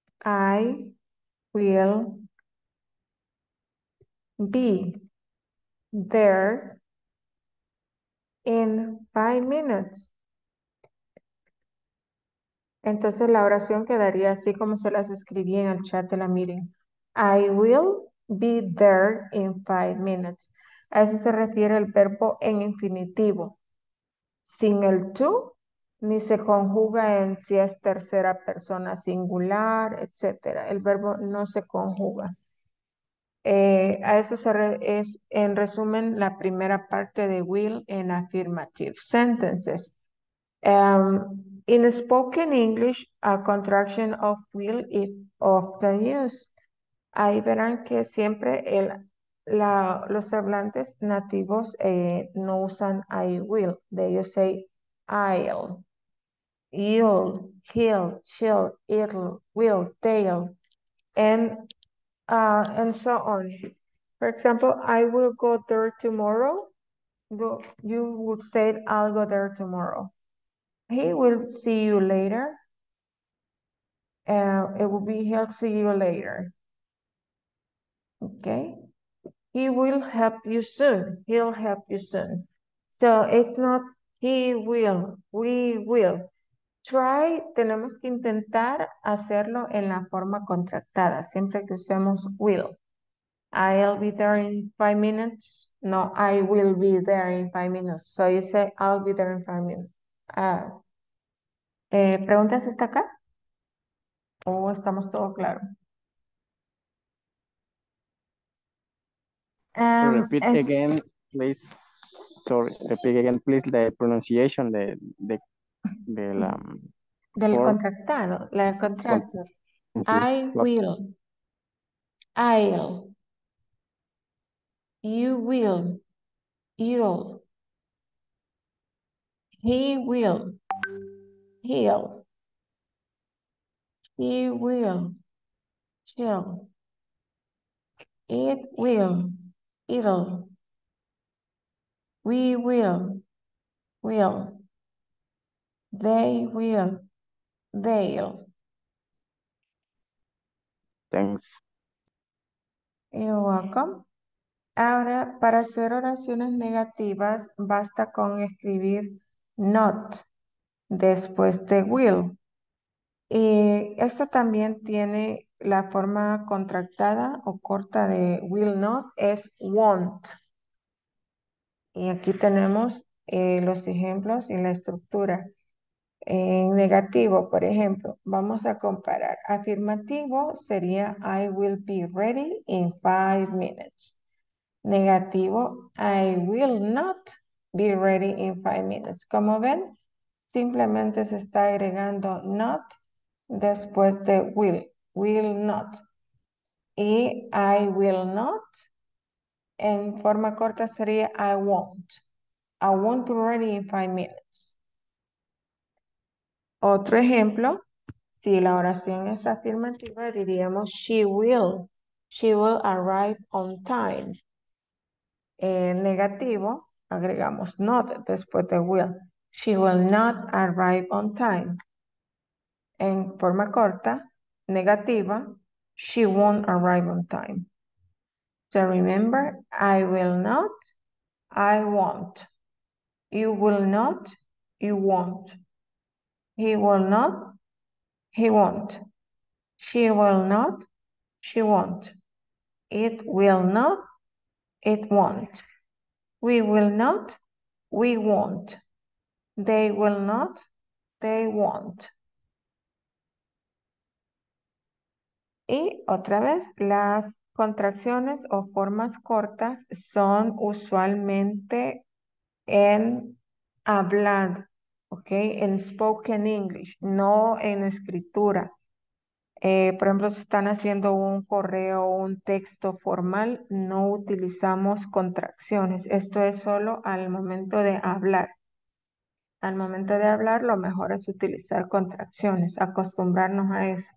Speaker 1: I will be there in five minutes. Entonces la oración quedaría así como se las escribí en el chat de la meeting. I will be there in five minutes. A eso se refiere el verbo en infinitivo. Sin el to, ni se conjuga en si es tercera persona singular, etcétera. El verbo no se conjuga. Eh, a eso se re- es, en resumen, la primera parte de will en affirmative sentences. Um, in spoken English, a contraction of will is often used. Ahí verán que siempre el, la, los hablantes nativos eh, no usan I will. They just say I'll, you'll, he'll, she'll, it'll, will, they'll, and, uh, and so on. For example, I will go there tomorrow. Go, you would say, I'll go there tomorrow. He will see you later. Uh, it will be, he'll see you later. Okay. He will help you soon. He'll help you soon. So it's not he will, we will. Try, tenemos que intentar hacerlo en la forma contractada, siempre que usemos will. I'll be there in five minutes. No, I will be there in five minutes. So you say, I'll be there in five minutes. Ah, eh, ¿preguntas hasta acá? ¿O estamos todo claro? Um,
Speaker 12: Repeat
Speaker 1: es
Speaker 12: again, please. Sorry, repeat again, please, the pronunciation de, de, de la
Speaker 1: del
Speaker 12: form.
Speaker 1: contractado, la contractor.
Speaker 12: Sí,
Speaker 1: I
Speaker 12: lo-
Speaker 1: will, I'll, you will, you'll, he will, he'll, he will, she'll, it will, it'll, we will, will, they will, they'll.
Speaker 12: Thanks.
Speaker 1: You're welcome. Ahora, para hacer oraciones negativas, basta con escribir not después de will. Y esto también tiene la forma contractada o corta de will not, es won't. Y aquí tenemos eh, los ejemplos y la estructura. En negativo, por ejemplo, vamos a comparar. Afirmativo sería I will be ready in five minutes. Negativo, I will not be ready in five minutes. Como ven, simplemente se está agregando not después de will, will not. Y I will not, en forma corta sería I won't. I won't be ready in five minutes. Otro ejemplo, si la oración es afirmativa, diríamos she will. She will arrive on time. En negativo, agregamos not después de will. She will not arrive on time. En forma corta, negativa, she won't arrive on time. So remember, I will not, I won't. You will not, you won't. He will not, he won't. She will not, she won't. It will not, it won't. We will not, we won't. They will not, they won't. Y otra vez, las contracciones o formas cortas son usualmente en hablar, ¿ok? En spoken English, no en escritura. Eh, por ejemplo, si están haciendo un correo o un texto formal, no utilizamos contracciones. Esto es solo al momento de hablar. Al momento de hablar, lo mejor es utilizar contracciones, acostumbrarnos a eso.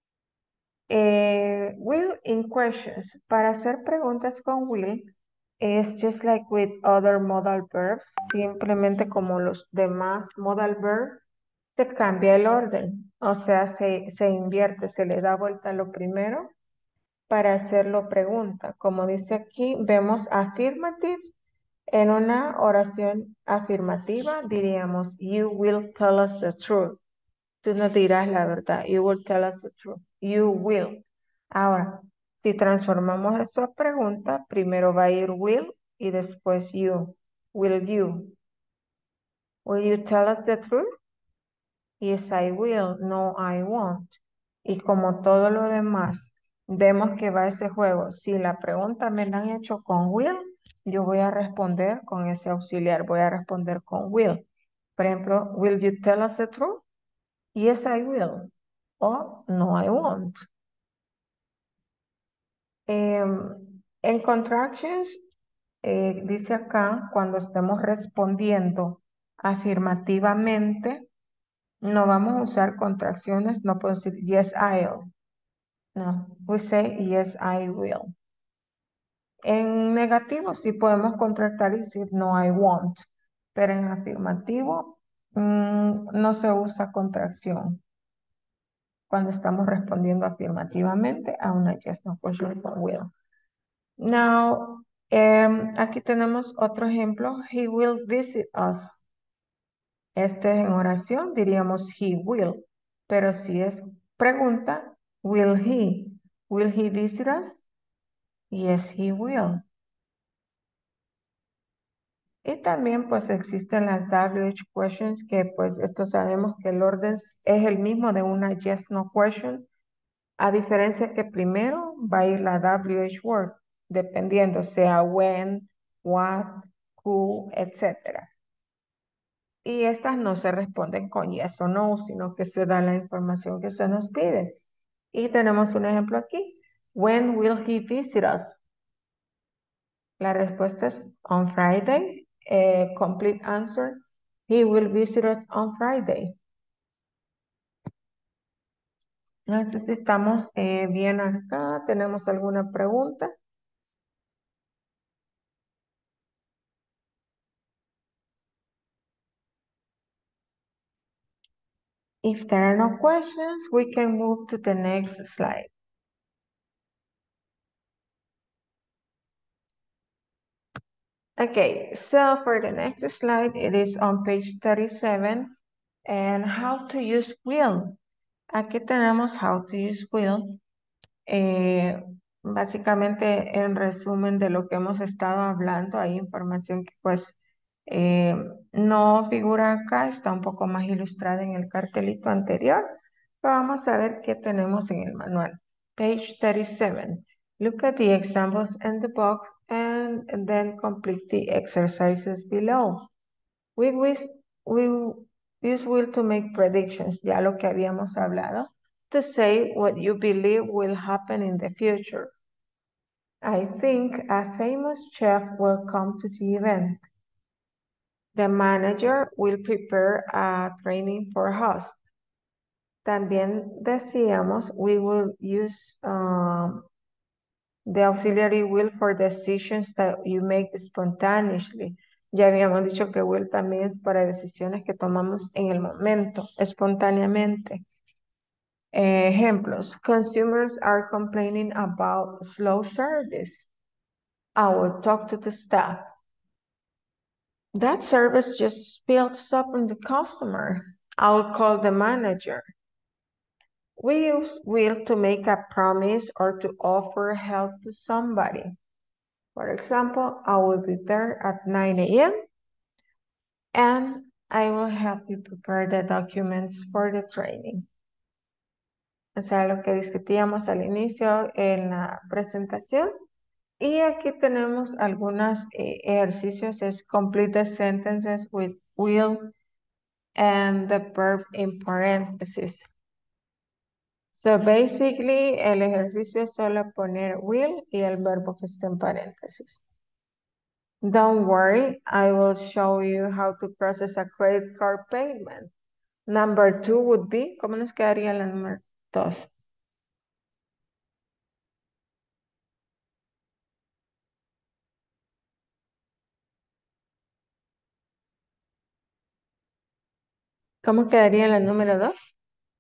Speaker 1: Eh, will in questions. Para hacer preguntas con will, es just like with other modal verbs, simplemente como los demás modal verbs, se cambia el orden, o sea, se, se invierte, se le da vuelta lo primero para hacerlo pregunta. Como dice aquí, vemos affirmatives. En una oración afirmativa diríamos, you will tell us the truth. Tú nos dirás la verdad. You will tell us the truth. You will. Ahora, si transformamos esto a pregunta, primero va a ir will y después you. Will you? Will you tell us the truth? Yes, I will. No, I won't. Y como todo lo demás, vemos que va ese juego. Si la pregunta me la han hecho con will, yo voy a responder con ese auxiliar. Voy a responder con will. Por ejemplo, will you tell us the truth? Yes, I will. O no, I won't. Em, En contractions, eh, dice acá, cuando estemos respondiendo afirmativamente, no vamos a usar contracciones, no puedo decir yes, I'll. No, we say yes, I will. En negativo sí podemos contractar y decir no, I won't. Pero en afirmativo mm, no se usa contracción cuando estamos respondiendo afirmativamente a una yes, no question or will. Now, em, aquí tenemos otro ejemplo. He will visit us. Este es en oración, diríamos he will. Pero si es pregunta, will he? Will he visit us? Yes, he will. Y también pues existen las W H questions que pues esto sabemos que el orden es el mismo de una yes, no question. A diferencia que primero va a ir la W H word, dependiendo sea when, what, who, etcétera. Y estas no se responden con yes o no, sino que se da la información que se nos pide. Y tenemos un ejemplo aquí. When will he visit us? La respuesta es on Friday. Eh, complete answer. He will visit us on Friday. No sé si estamos eh, bien acá. ¿Tenemos alguna pregunta? If there are no questions, we can move to the next slide. Okay, so for the next slide, it is on page thirty-seven. And how to use will. Aquí tenemos how to use will. Eh, básicamente, en resumen de lo que hemos estado hablando, hay información que pues eh, no figura acá, está un poco más ilustrada en el cartelito anterior. Pero vamos a ver qué tenemos en el manual. Page thirty-seven. Look at the examples in the box and, and then complete the exercises below. We wish, we use will to make predictions, ya lo que habíamos hablado, to say what you believe will happen in the future. I think a famous chef will come to the event. The manager will prepare a training for host. También decíamos, we will use um, the auxiliary will for decisions that you make spontaneously. Ya habíamos dicho que will también es para decisiones que tomamos en el momento, espontáneamente. Eh, ejemplos. Consumers are complaining about slow service. I will talk to the staff. That service just spilled up on the customer. I'll call the manager. We use will to make a promise or to offer help to somebody. For example, I will be there at nine A M and I will help you prepare the documents for the training. O sea, lo que discutíamos al inicio en la presentación. Y aquí tenemos algunos eh, ejercicios. Es complete the sentences with will and the verb in parentheses. So basically, el ejercicio es solo poner will y el verbo que está en paréntesis. Don't worry, I will show you how to process a credit card payment. Number two would be, ¿cómo nos quedaría la número dos? ¿Cómo quedaría la número dos?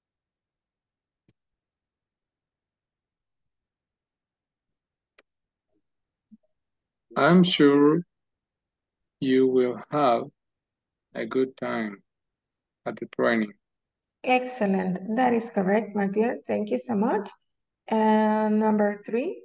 Speaker 3: I'm sure you will have a good time at the training.
Speaker 1: Excellent. That is correct, my dear. Thank you so much. And number three.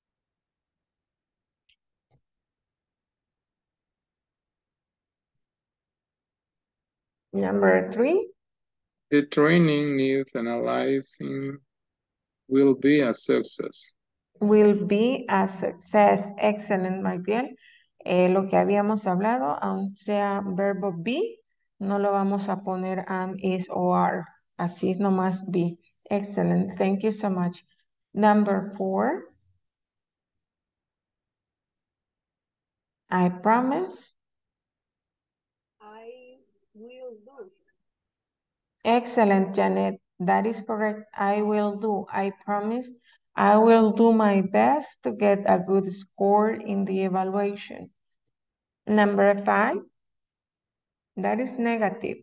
Speaker 1: Number three.
Speaker 3: The training needs analyzing will be a success.
Speaker 1: Will be a success. Excellent, my dear. Eh, lo que habíamos hablado, aunque sea verbo be, no lo vamos a poner am, is o are. Así nomás be. Excellent. Thank you so much. Number four. I promise.
Speaker 2: I will do.
Speaker 1: Excellent, Janet. That is correct. I will do. I promise. I will do my best to get a good score in the evaluation. Number five, that is negative.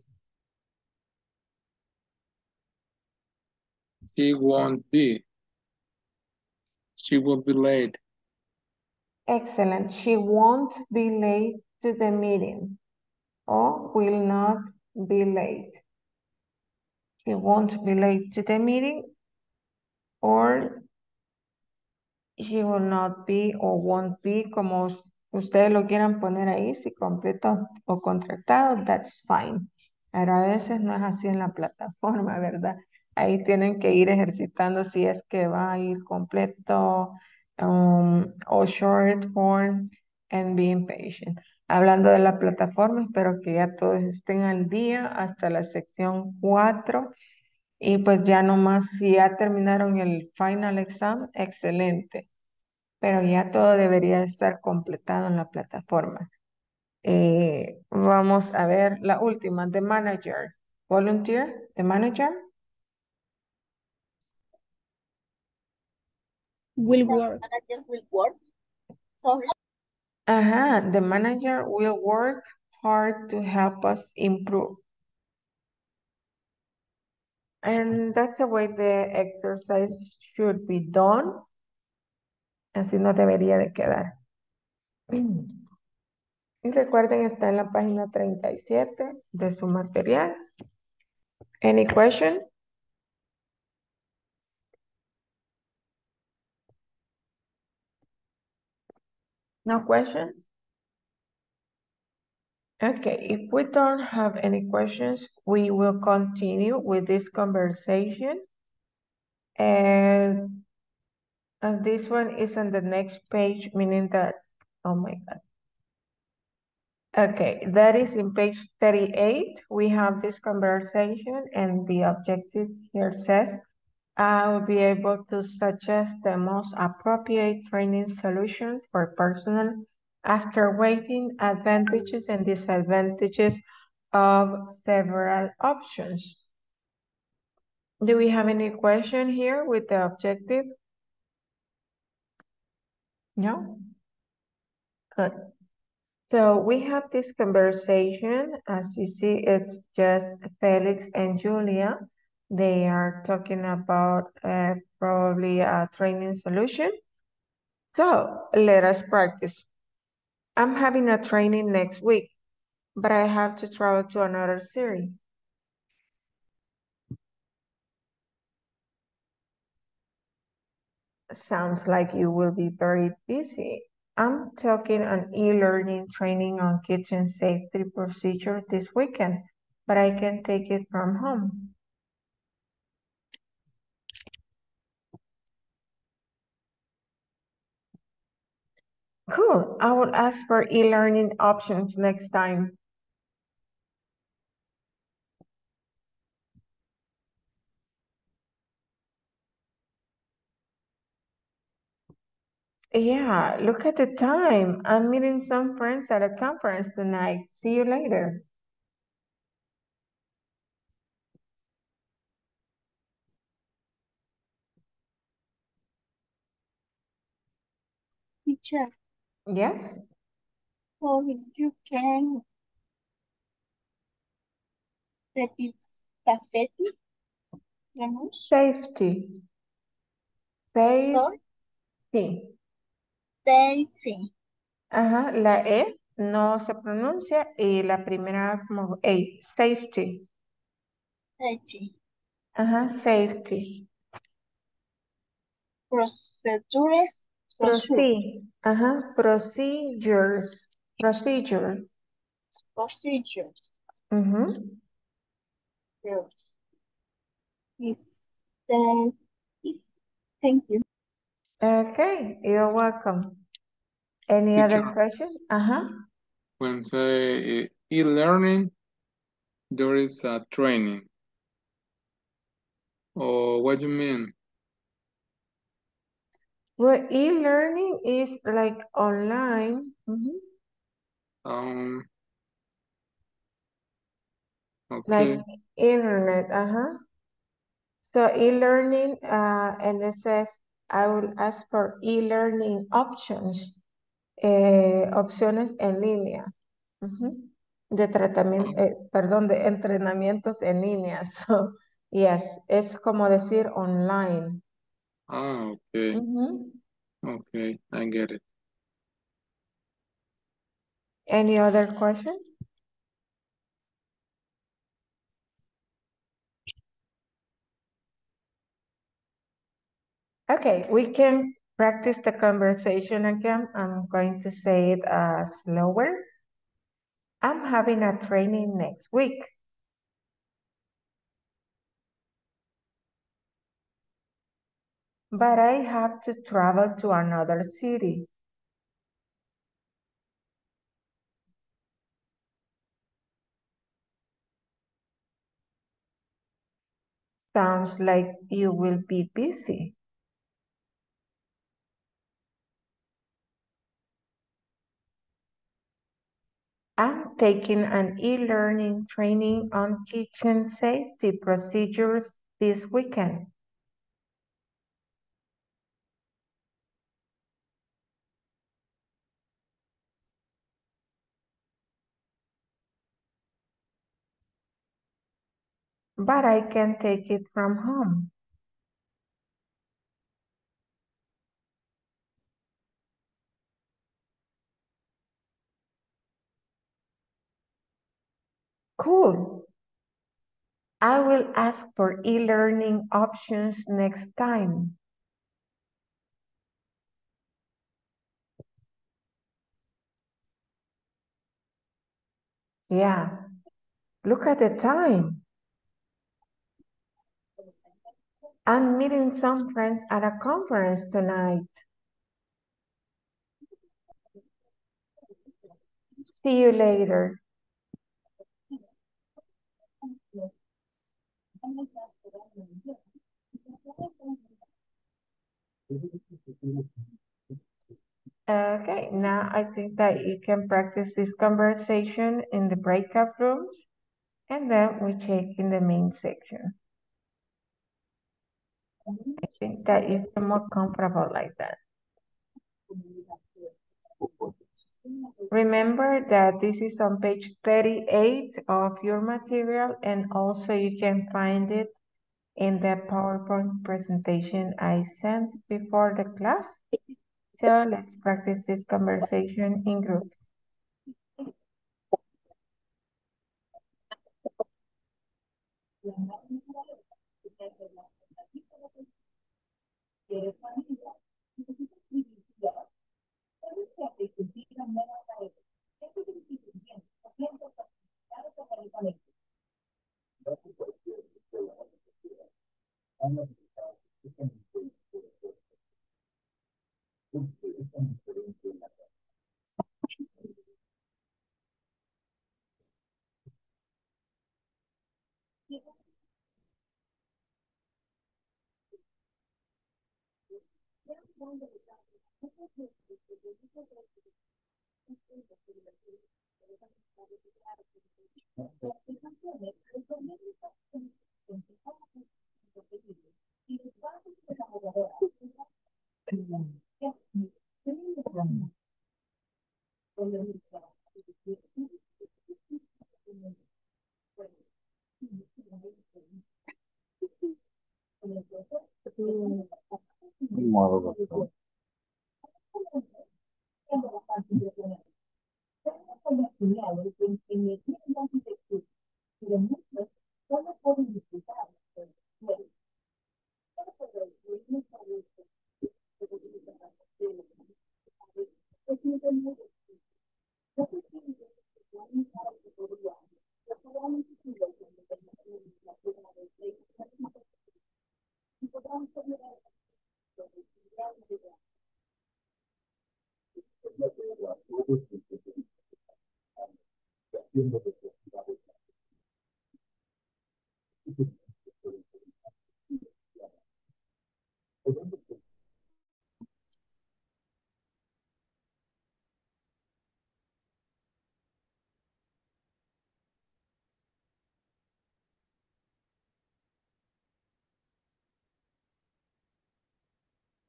Speaker 3: She won't be. She will be late.
Speaker 1: Excellent. She won't be late to the meeting or will not be late. She won't be late to the meeting or she will not be or won't be, como ustedes lo quieran poner ahí, si completo o contractado, that's fine. Pero a veces no es así en la plataforma, ¿verdad? Ahí tienen que ir ejercitando si es que va a ir completo um, o short form and being patient. Hablando de la plataforma, espero que ya todos estén al día hasta la sección cuatro. Y pues ya nomás, si ya terminaron el final exam, excelente. Pero ya todo debería estar completado en la plataforma. Eh, vamos a ver la última, the manager. Volunteer, the manager.
Speaker 5: Will work. Manager will work. Sorry.
Speaker 1: Ajá, the manager will work hard to help us improve. And that's the way the exercise should be done. Así no debería de quedar. Y recuerden, está en la página treinta y siete de su material. Any question? No questions? Okay, if we don't have any questions, we will continue with this conversation. And, and this one is on the next page, meaning that, oh my God. Okay, that is in page thirty-eight. We have this conversation and the objective here says, I will be able to suggest the most appropriate training solution for personnel after weighing advantages and disadvantages of several options. Do we have any question here with the objective? No? Good. So we have this conversation. As you see, it's just Felix and Julia. They are talking about uh, probably a training solution. So let us practice. I'm having a training next week, but I have to travel to another city. Sounds like you will be very busy. I'm taking an e-learning training on kitchen safety procedure this weekend, but I can take it from home. Cool. I will ask for e-learning options next time. Yeah, look at the time. I'm meeting some friends at a conference tonight. See you later.
Speaker 6: Teacher,
Speaker 1: Yes?
Speaker 6: so you can repeat safety? Vamos.
Speaker 1: Safety.
Speaker 6: Sorry.
Speaker 1: Safety.
Speaker 6: Safety.
Speaker 1: Ajá, la E no se pronuncia y la primera como E, safety.
Speaker 6: Safety.
Speaker 1: Ajá, safety.
Speaker 6: Procedures.
Speaker 1: Proceed. Ajá, procedures. Procedure.
Speaker 6: Procedures.
Speaker 1: Ujú.
Speaker 6: Yes. Safety. Thank you.
Speaker 1: Okay, you're welcome. Any
Speaker 3: Teacher.
Speaker 1: other question? Ajá.
Speaker 3: When say e-learning, there is a training. Or what do you mean?
Speaker 1: Well, e-learning is like online. Mhm.
Speaker 3: Um,
Speaker 1: Like
Speaker 3: okay.
Speaker 1: internet, uh-huh. So e-learning, uh, and it says, I will ask for e-learning options, eh, opciones en línea. Ujú. De tratamiento,
Speaker 3: Oh,
Speaker 1: eh, perdón, de entrenamientos en línea. So, yes, es como decir online.
Speaker 3: ah, okay.
Speaker 1: Ujú.
Speaker 3: Okay, I get it.
Speaker 1: Any other question? Okay, we can practice the conversation again. I'm going to say it uh, slower. I'm having a training next week. But I have to travel to another city. Sounds like you will be busy. I'm taking an e-learning training on kitchen safety procedures this weekend. But I can take it from home. Cool. I will ask for e-learning options next time. Yeah, look at the time. I'm meeting some friends at a conference tonight. See you later. Okay, now I think that you can practice this conversation in the breakout rooms, and then we check in the main section. I think that you feel more comfortable like that. Remember that this is on page thirty-eight of your material, and also you can find it in the PowerPoint presentation I sent before the class. So let's practice this conversation in groups.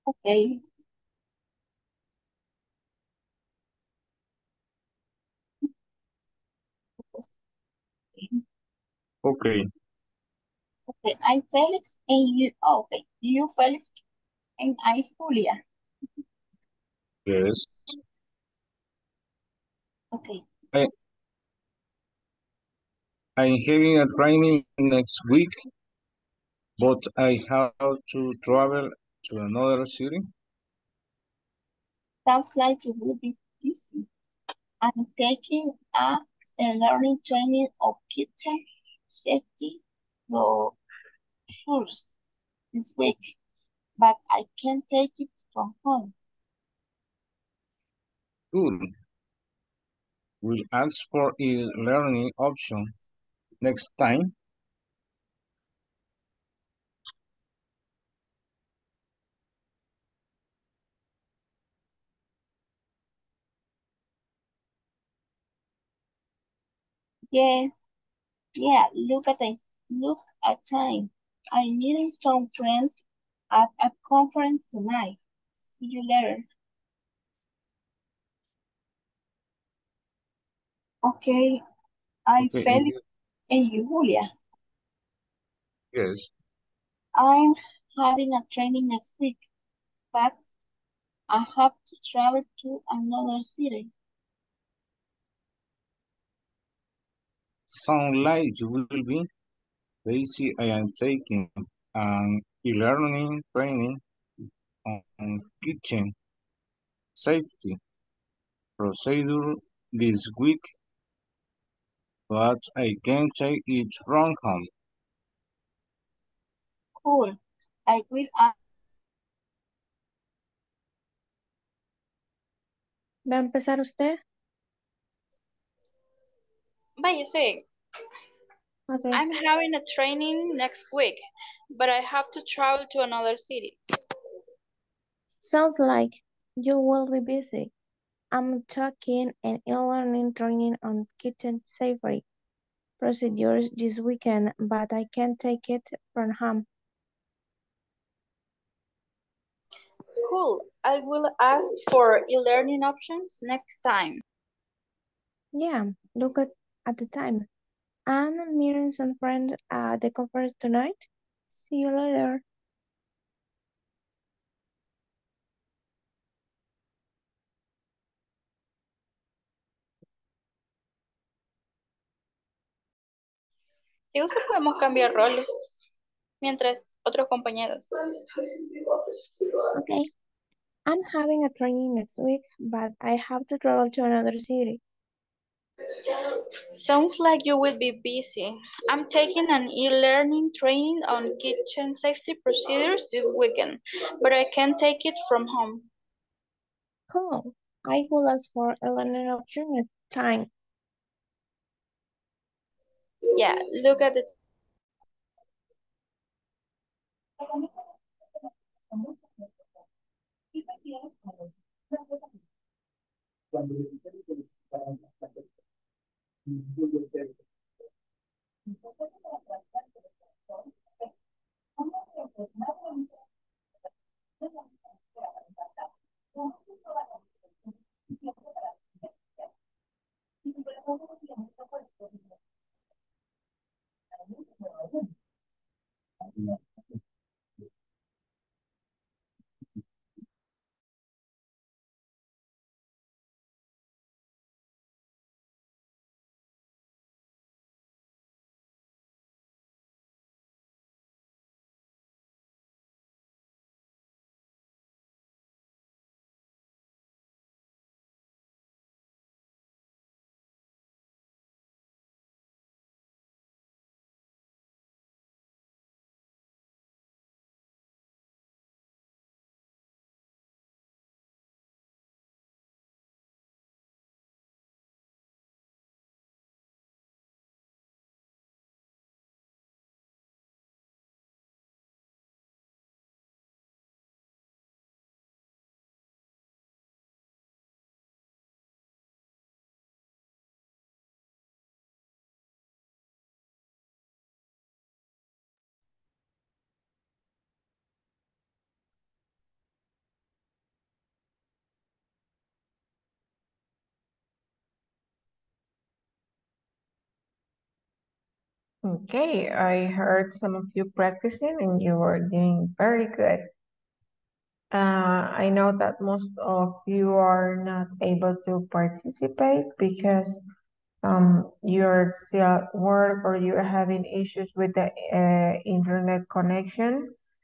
Speaker 5: Okay.
Speaker 4: Okay.
Speaker 5: Okay, I'm Felix and you, oh, okay, you Felix and I Julia.
Speaker 4: Yes.
Speaker 5: Okay.
Speaker 13: I, I'm having a training next week, but I have to travel to another city.
Speaker 5: Sounds like you will be busy. I'm taking a, a learning training of kitchen safety brochures this week, but I can take it from home.
Speaker 13: Good. We'll ask for a learning option next time.
Speaker 5: Yeah, yeah, look at the look at time. I'm meeting some friends at a conference tonight. See you later. Okay, I
Speaker 13: Okay.
Speaker 5: Felix and you, Julia.
Speaker 4: Yes.
Speaker 5: I'm having a training next week, but I have to travel to another city.
Speaker 13: Sound like you will be busy. I am taking an e-learning training on kitchen safety procedure this week, but I can take it from home.
Speaker 5: Cool. I will ask.
Speaker 2: ¿Va a empezar usted?
Speaker 14: Vaya, sí.
Speaker 2: Okay.
Speaker 14: I'm having a training next week, but I have to travel to another city.
Speaker 2: Sounds like you will be busy. I'm taking an e-learning training on kitchen safety procedures this weekend, but I can take it from home.
Speaker 14: Cool. I will ask for e-learning options next time.
Speaker 2: Yeah, look at, at the time. I'm meeting some friends at the conference tonight. See you later.
Speaker 14: Si gusta podemos cambiar roles mientras otros compañeros.
Speaker 2: Okay. I'm having a training next week, but I have to travel to another city.
Speaker 14: Sounds like you will be busy. I'm taking an e-learning training on kitchen safety procedures this weekend, but I can take it from home.
Speaker 2: Cool. I will ask for a learning option next time.
Speaker 14: Yeah, look at the
Speaker 1: Okay, I heard some of you practicing and you were doing very good. Uh, I know that most of you are not able to participate because um, you're still at work or you're having issues with the uh, internet connection.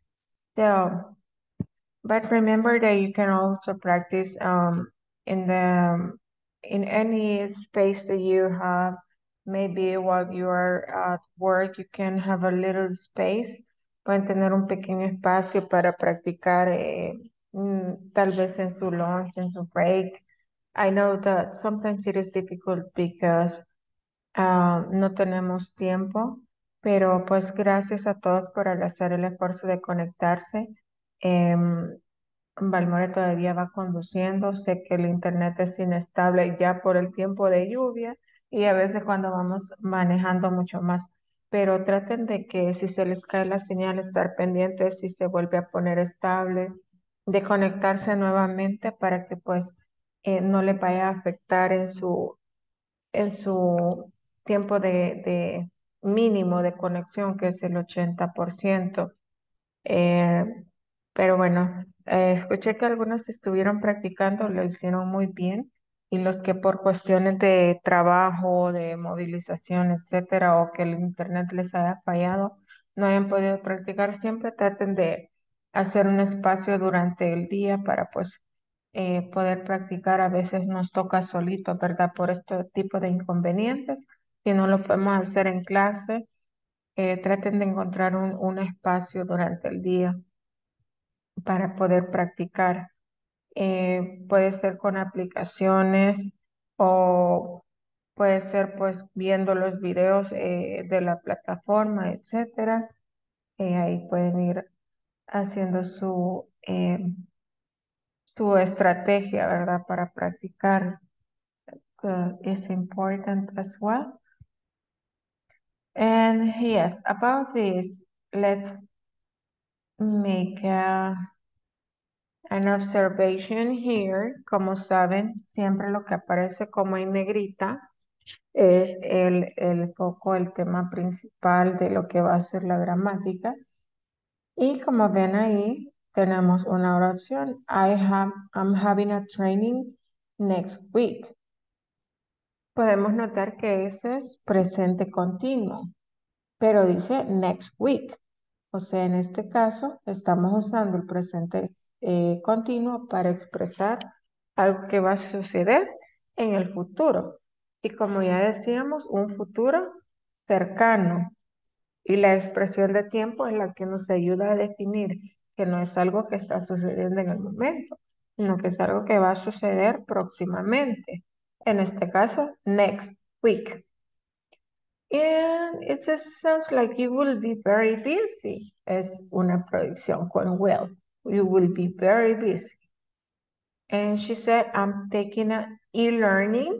Speaker 1: So, but remember that you can also practice um, in the in any space that you have. Maybe while you are at work, you can have a little space. Pueden tener un pequeño espacio para practicar, eh, mm, tal vez en su lunch, en su break. I know that sometimes it is difficult because ah, no tenemos tiempo, pero pues gracias a todos por al hacer el esfuerzo de conectarse. Em, Balmore todavía va conduciendo, sé que el internet es inestable ya por el tiempo de lluvia y a veces cuando vamos manejando mucho más, pero traten de que si se les cae la señal estar pendientes, si se vuelve a poner estable, de conectarse nuevamente para que pues eh, no le vaya a afectar en su en su tiempo de, de mínimo de conexión, que es el ochenta por ciento. Eh, pero bueno, eh, escuché que algunos estuvieron practicando, lo hicieron muy bien, y los que por cuestiones de trabajo, de movilización, etcétera, o que el internet les haya fallado, no hayan podido practicar, siempre traten de hacer un espacio durante el día para pues eh, poder practicar. A veces nos toca solito, ¿verdad? Por este tipo de inconvenientes. Si no lo podemos hacer en clase, eh, traten de encontrar un, un espacio durante el día para poder practicar. Eh, puede ser con aplicaciones o puede ser pues viendo los videos eh, de la plataforma, etcétera. Eh, ahí pueden ir haciendo su, eh, su estrategia, ¿verdad? Para practicar. Uh, is important as well. And yes, about this, let's make a an observation here. Como saben, siempre lo que aparece como en negrita es el, el foco, el tema principal de lo que va a ser la gramática. Y como ven ahí, tenemos una oración. I have, I'm having a training next week. Podemos notar que ese es presente continuo, pero dice next week. O sea, en este caso, estamos usando el presente eh, continuo para expresar algo que va a suceder en el futuro. Y como ya decíamos, un futuro cercano. Y la expresión de tiempo es la que nos ayuda a definir que no es algo que está sucediendo en el momento, sino que es algo que va a suceder próximamente. En este caso, next week. And it just sounds like you will be very busy. Es una predicción con will. You will be very busy. And she said, I'm taking an e-learning.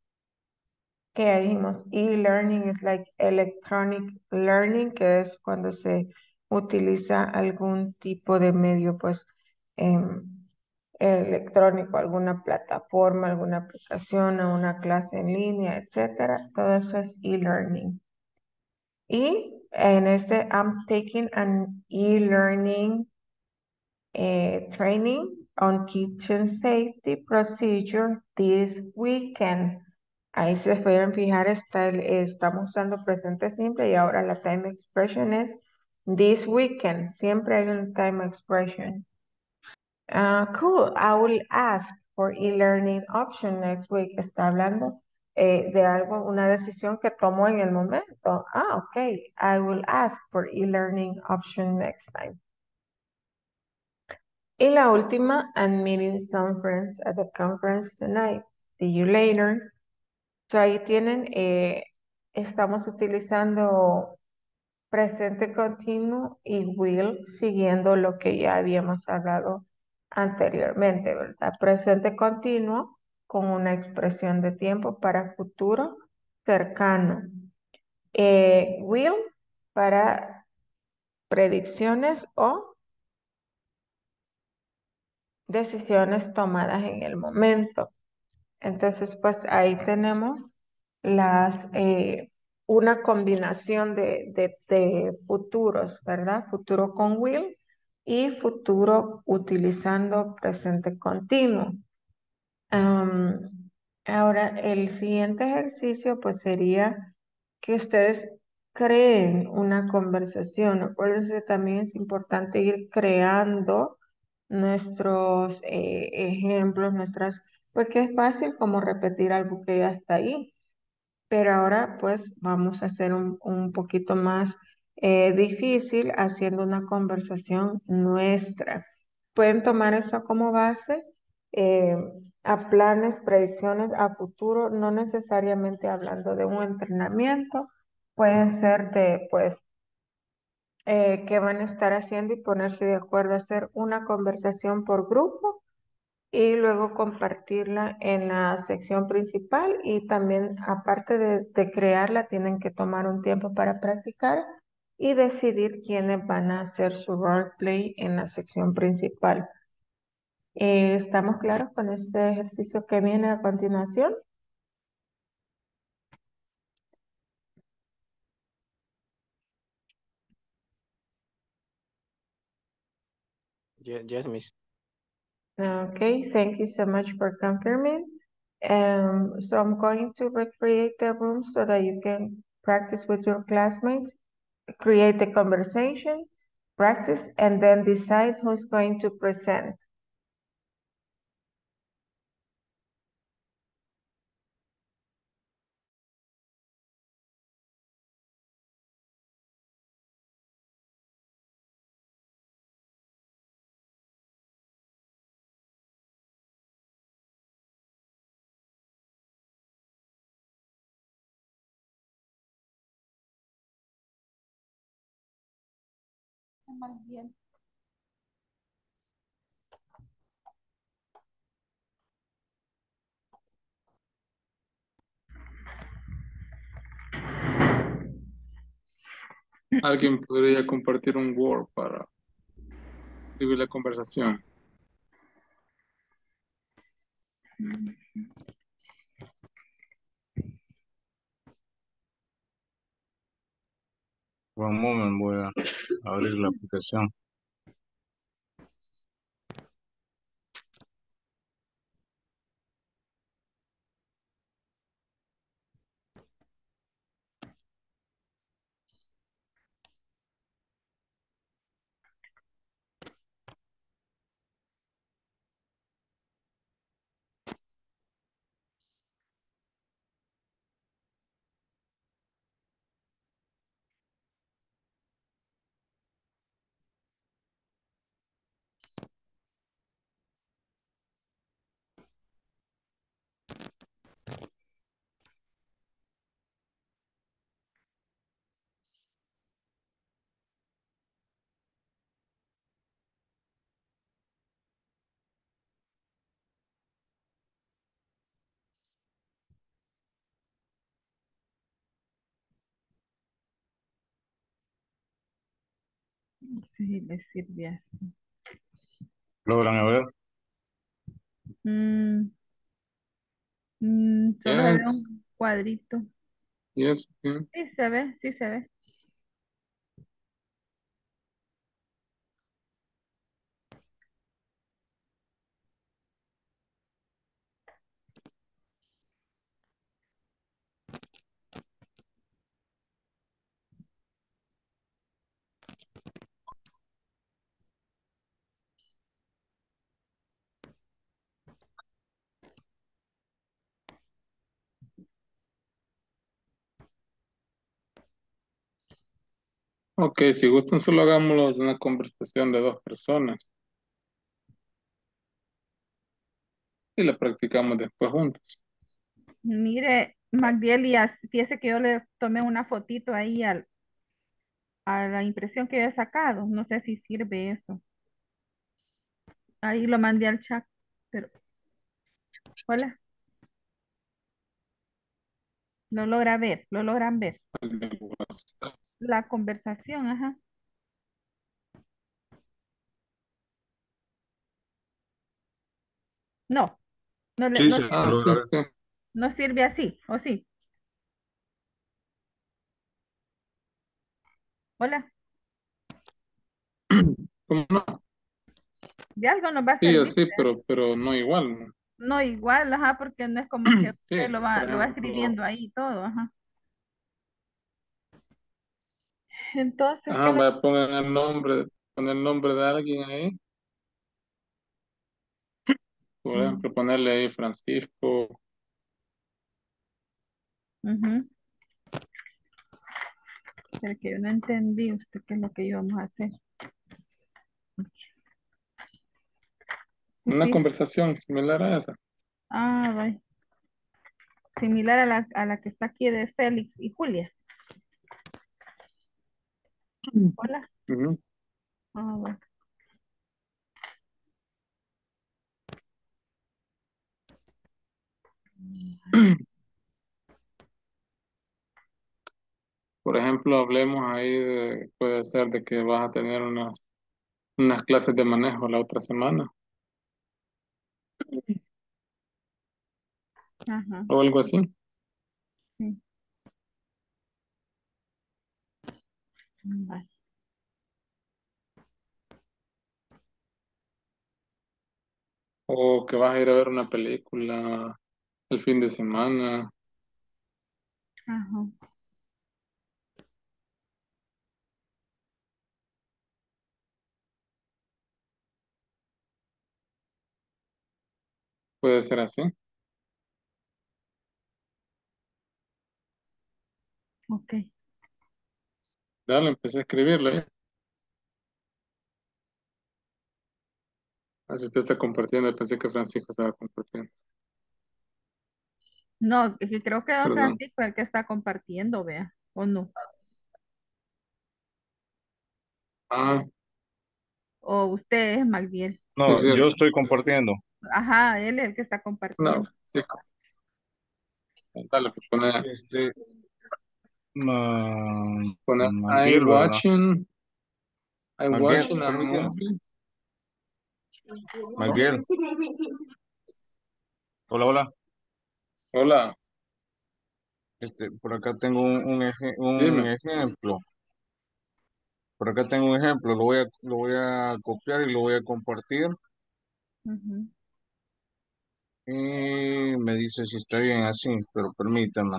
Speaker 1: Que ya dijimos, e-learning es like electronic learning, que es cuando se utiliza algún tipo de medio, pues, em, electrónico, alguna plataforma, alguna aplicación, o una clase en línea, etcétera. Todo eso es e-learning. Y en este, I'm taking an e-learning eh, training on kitchen safety procedure this weekend. Ahí se pueden fijar, está el- estamos usando presente simple y ahora la time expression es this weekend. Siempre hay un time expression. Ah, cool. I will ask for e-learning option next week. Está hablando eh, de algo, una decisión que tomó en el momento. Ah, ok. I will ask for e-learning option next time. Y la última, I'm meeting some friends at the conference tonight. See you later. So ahí tienen, eh, estamos utilizando presente continuo y will siguiendo lo que ya habíamos hablado anteriormente, ¿verdad? Presente continuo con una expresión de tiempo para futuro cercano. Eh, will para predicciones o decisiones tomadas en el momento. Entonces, pues ahí tenemos las eh, una combinación de, de, de futuros, ¿verdad? Futuro con will y futuro utilizando presente continuo. Um, ahora, el siguiente ejercicio pues sería que ustedes creen una conversación. Acuérdense, también es importante ir creando nuestros eh, ejemplos, nuestras, porque es fácil como repetir algo que ya está ahí. Pero ahora pues vamos a hacer un, un poquito más eh, difícil haciendo una conversación nuestra. Pueden tomar eso como base eh, a planes, predicciones a futuro, no necesariamente hablando de un entrenamiento, pueden ser de pues eh, qué van a estar haciendo y ponerse de acuerdo a hacer una conversación por grupo y luego compartirla en la sección principal y también aparte de, de crearla tienen que tomar un tiempo para practicar y decidir quiénes van a hacer su roleplay en la sección principal. Eh, ¿estamos claros con este ejercicio que viene a continuación?
Speaker 12: Yes, yes, Miss.
Speaker 1: Okay, thank you so much for confirming. Um, so I'm going to recreate the room so that you can practice with your classmates, create the conversation, practice, and then decide who's going to present.
Speaker 9: Más bien.
Speaker 3: Alguien podría compartir un Word para escribir la conversación.
Speaker 13: One moment, voy a abrir la aplicación.
Speaker 9: Sí, le sirve así.
Speaker 13: ¿Logran ver?
Speaker 9: Mm, mm, solo se ve
Speaker 3: Yes,
Speaker 9: un cuadrito.
Speaker 3: yes, yeah.
Speaker 9: Sí se ve, sí se ve.
Speaker 3: Ok, si gustan solo hagámoslo de una conversación de dos personas y la practicamos después juntos.
Speaker 9: Mire, Magdiel, y as- fíjese que yo le tomé una fotito ahí al, a la impresión que yo he sacado. No sé si sirve eso. Ahí lo mandé al chat. Pero, hola, lo logra ver, lo logran ver. La conversación, ajá. No, no le,
Speaker 13: Sí,
Speaker 9: no
Speaker 13: se
Speaker 9: sirve,
Speaker 3: Ah, sí,
Speaker 13: logra ver.
Speaker 3: sí.
Speaker 9: no sirve así, ¿o sí? Hola,
Speaker 3: ¿Cómo no?
Speaker 9: de algo nos va a
Speaker 3: Sí,
Speaker 9: servir.
Speaker 3: así, pero, pero no igual, ¿no?
Speaker 9: No igual, ajá, porque no es como que usted
Speaker 3: Sí,
Speaker 9: lo
Speaker 3: por
Speaker 9: va, lo va
Speaker 3: ejemplo,
Speaker 9: escribiendo ahí todo, ajá. Entonces, ¿qué
Speaker 3: ajá,
Speaker 9: le...
Speaker 3: vaya, pongan el nombre, poner el nombre de alguien ahí. Por
Speaker 9: Mm,
Speaker 3: ejemplo, ponerle ahí Francisco.
Speaker 9: ujú. Pero que yo no entendí usted qué es lo que íbamos a hacer.
Speaker 3: Una
Speaker 9: Sí,
Speaker 3: conversación similar a esa.
Speaker 9: ah, vaya. Similar a la, a la que está aquí de Félix y Julia. Hola.
Speaker 3: Ujú.
Speaker 9: Ah, bueno.
Speaker 3: Por ejemplo, hablemos ahí de, puede ser de que vas a tener unas, unas clases de manejo la otra semana
Speaker 9: Ajá,
Speaker 3: o algo así.
Speaker 9: sí. Vale.
Speaker 3: O que vas a ir a ver una película el fin de semana.
Speaker 9: Ajá,
Speaker 3: Puede ser así.
Speaker 9: ok.
Speaker 3: Dale, empecé a escribirlo ahí. Así usted está compartiendo, pensé que Francisco estaba compartiendo.
Speaker 9: No, es que creo que don
Speaker 3: Perdón.
Speaker 9: Francisco es el que está compartiendo, vea, o no.
Speaker 3: Ah,
Speaker 9: O usted es Magdiel.
Speaker 3: es
Speaker 13: No, yo
Speaker 3: cierto.
Speaker 13: estoy compartiendo.
Speaker 9: Ajá, él es el que está
Speaker 3: No,
Speaker 9: compartiendo.
Speaker 3: sí. Dale, pues pone,
Speaker 13: Este, ma,
Speaker 3: pone I'm
Speaker 13: Magdiel, ¿verdad?
Speaker 3: watching, I'm
Speaker 13: Magdiel,
Speaker 3: watching a
Speaker 13: permíteme.
Speaker 3: movie.
Speaker 13: Magdiel, hola, hola.
Speaker 3: Hola,
Speaker 13: Este, por acá tengo un, un, eje- un
Speaker 3: dime.
Speaker 13: ejemplo. Por acá tengo un ejemplo. Lo voy a, lo voy a copiar y lo voy a compartir.
Speaker 9: Ujú.
Speaker 13: Y me dice si está bien así, pero permítame.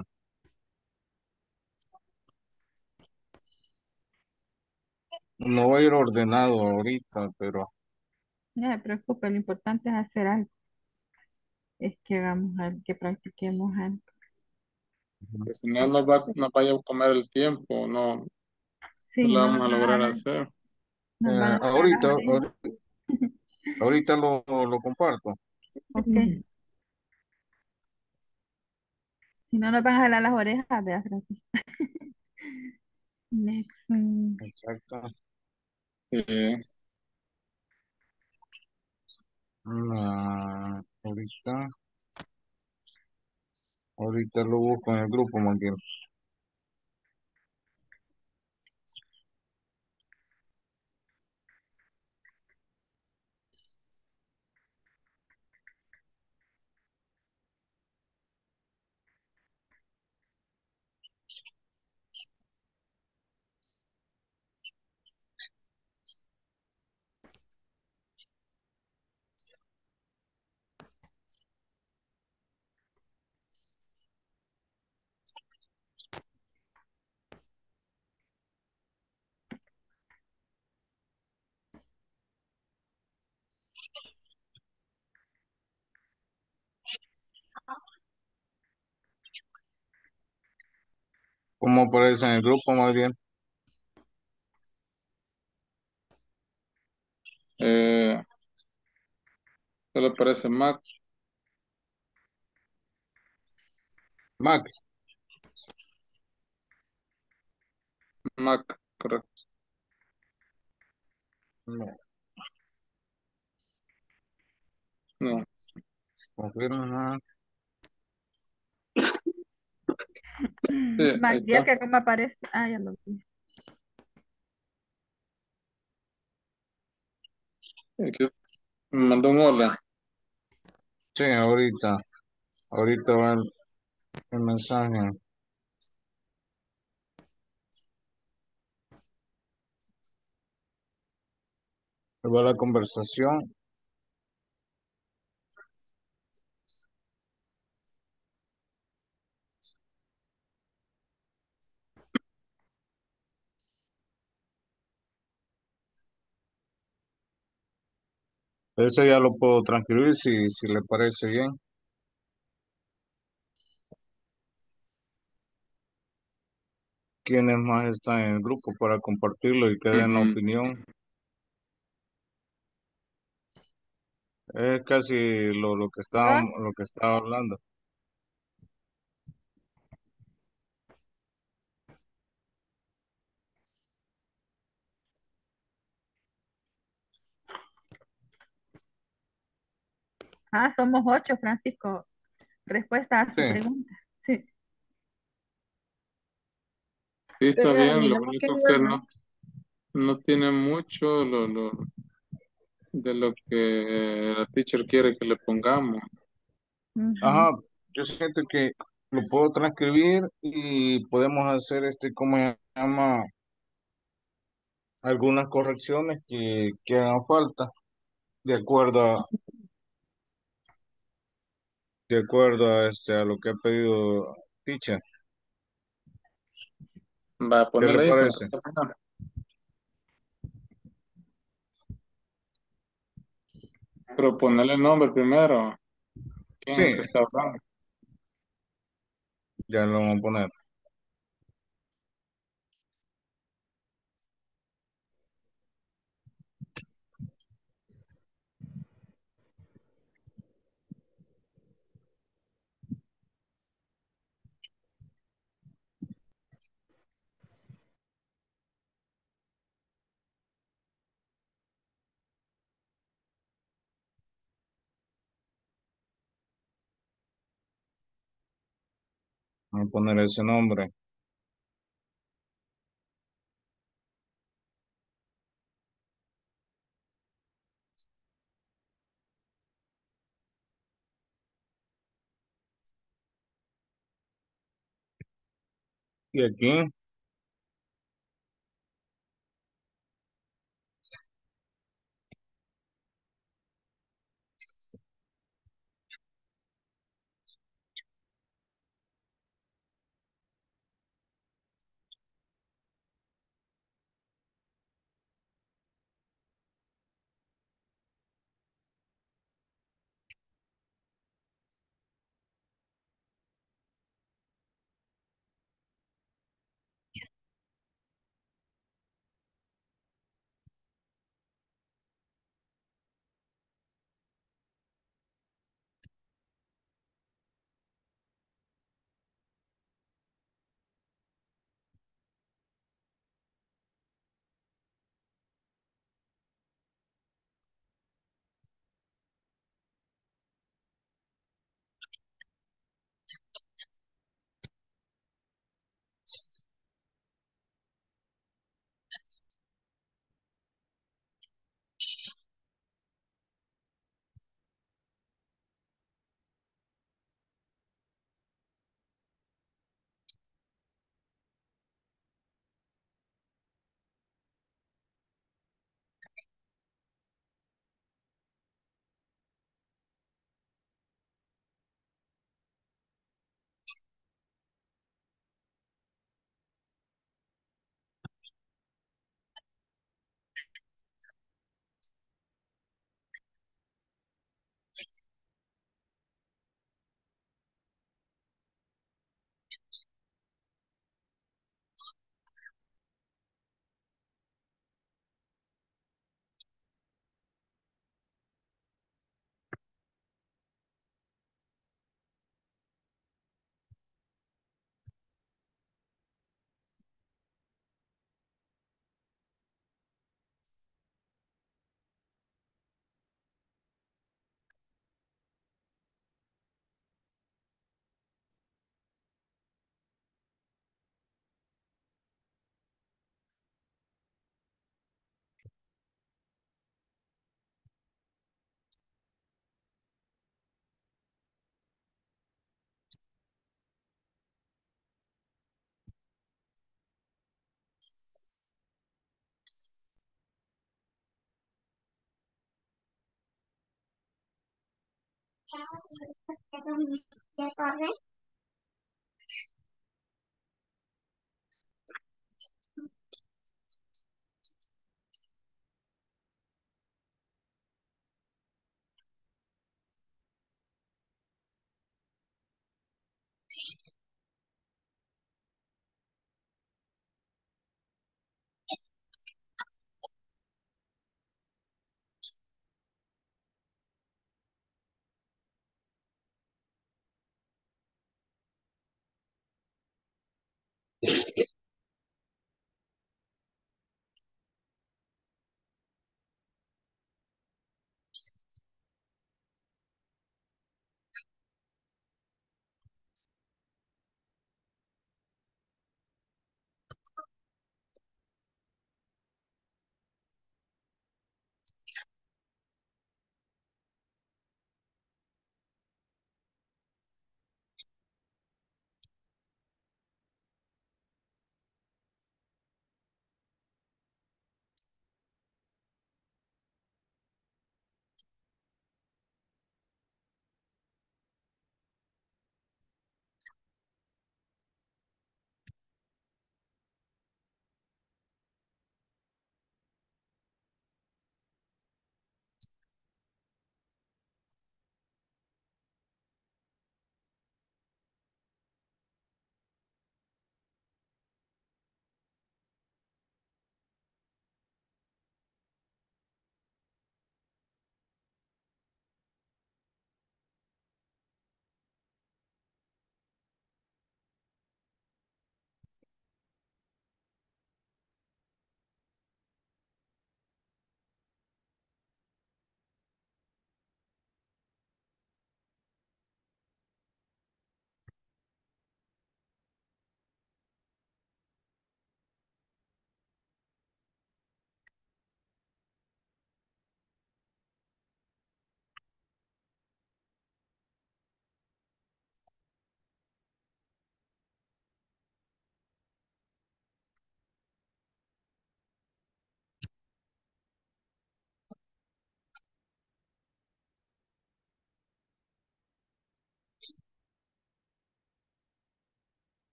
Speaker 13: No va a ir ordenado ahorita, pero
Speaker 9: No se preocupe, lo importante es hacer algo. Es que hagamos algo, que practiquemos algo.
Speaker 3: Que si no nos va, nos vaya a comer el tiempo, no, no
Speaker 9: Sí,
Speaker 3: lo
Speaker 9: no
Speaker 3: vamos
Speaker 9: nos
Speaker 3: a
Speaker 9: van a
Speaker 3: lograr
Speaker 9: jalar,
Speaker 3: hacer.
Speaker 9: nos van
Speaker 13: eh,
Speaker 9: a jalar las
Speaker 13: ahorita,
Speaker 9: orejas.
Speaker 13: ahor- ahorita lo, lo comparto.
Speaker 9: Ok. Si no nos van a jalar las orejas, vea, Francisco. Next. mm,
Speaker 13: Exacto.
Speaker 3: Eh,
Speaker 13: Ah, ahorita, ahorita lo busco en el grupo, Manguel. ¿Cómo aparece en el grupo, más bien?
Speaker 3: eh, solo parece Mac,
Speaker 13: Mac,
Speaker 3: Mac, correcto.
Speaker 13: no,
Speaker 3: No,
Speaker 13: confirma.
Speaker 3: sí, ahí
Speaker 9: Magdiel,
Speaker 3: está.
Speaker 9: que como aparece. Ah, ya lo vi.
Speaker 3: Aquí me mandó un hola.
Speaker 13: Sí, ahorita, ahorita va el, el mensaje. Luego la conversación. Eso ya lo puedo transcribir si, si le parece bien. ¿Quiénes más están en el grupo para compartirlo y que den la
Speaker 3: Ujú.
Speaker 13: opinión? Es casi lo, lo que estaba,
Speaker 9: Yo,
Speaker 13: lo que estaba hablando.
Speaker 9: ah, somos ocho, Francisco. Respuesta a
Speaker 13: Sí.
Speaker 9: su pregunta. Sí.
Speaker 3: Sí, está
Speaker 2: Pero a
Speaker 3: bien,
Speaker 2: mí
Speaker 3: lo
Speaker 2: no me
Speaker 3: único
Speaker 2: quedó
Speaker 3: que
Speaker 2: nada.
Speaker 3: no, no tiene mucho lo, lo, de lo que la teacher quiere que le pongamos.
Speaker 9: Ujú.
Speaker 13: Ajá, yo siento que lo puedo transcribir y podemos hacer este, ¿cómo se llama? Algunas correcciones que, que hagan falta de acuerdo a, de acuerdo a este, a lo que ha pedido teacher.
Speaker 3: Va a
Speaker 13: ¿Qué le
Speaker 3: ponerle ahí, pues.
Speaker 13: parece?
Speaker 3: Pero ponerle nombre primero. ¿Quién es el
Speaker 13: Sí,
Speaker 3: que está hablando?
Speaker 13: ya lo vamos a poner. Vamos a poner ese nombre. Y aquí,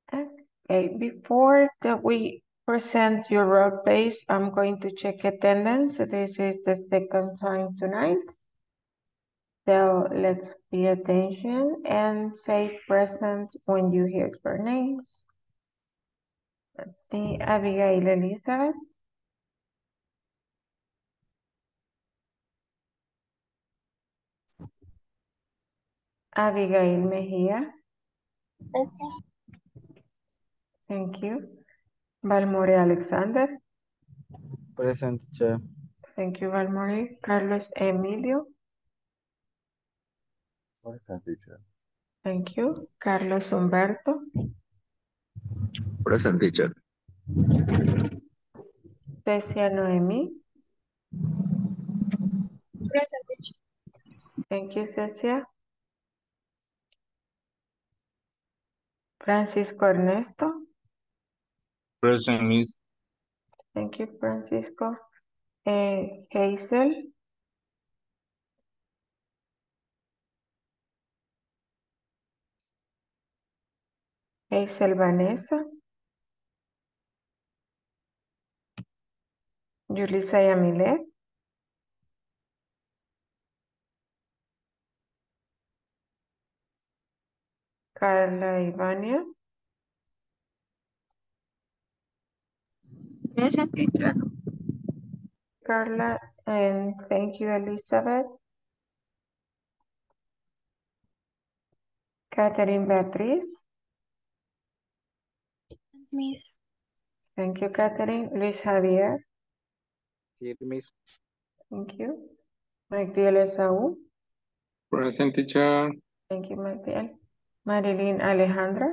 Speaker 1: Okay, before that we present your role plays, I'm going to check attendance. This is the second time tonight. So let's pay attention and say present when you hear your names. Let's see, Abigail Elizabeth. Abigail Mejia.
Speaker 5: Present.
Speaker 1: Thank you. Valmore Alexander.
Speaker 12: Present, teacher.
Speaker 1: Thank you, Valmore. Carlos Emilio.
Speaker 10: Present, teacher.
Speaker 1: Thank you. Carlos Humberto.
Speaker 4: Present, teacher.
Speaker 1: Cecia Noemi.
Speaker 14: Present, teacher.
Speaker 1: Thank you, Cecia. Francisco Ernesto.
Speaker 13: Present, Miss.
Speaker 1: Thank you, Francisco. Eh, Hazel. Hazel Vanessa. Yulisa Yamilet. Carla Ivania.
Speaker 2: Present, teacher.
Speaker 1: Carla, and thank you, Elizabeth. Catherine Beatriz.
Speaker 14: Miss.
Speaker 1: Thank you, Catherine. Luis Javier.
Speaker 12: Here, Miss.
Speaker 1: Thank you. Magdiel Esaú.
Speaker 3: Present, teacher.
Speaker 1: Thank you, Magdiel. Marilyn Alejandra.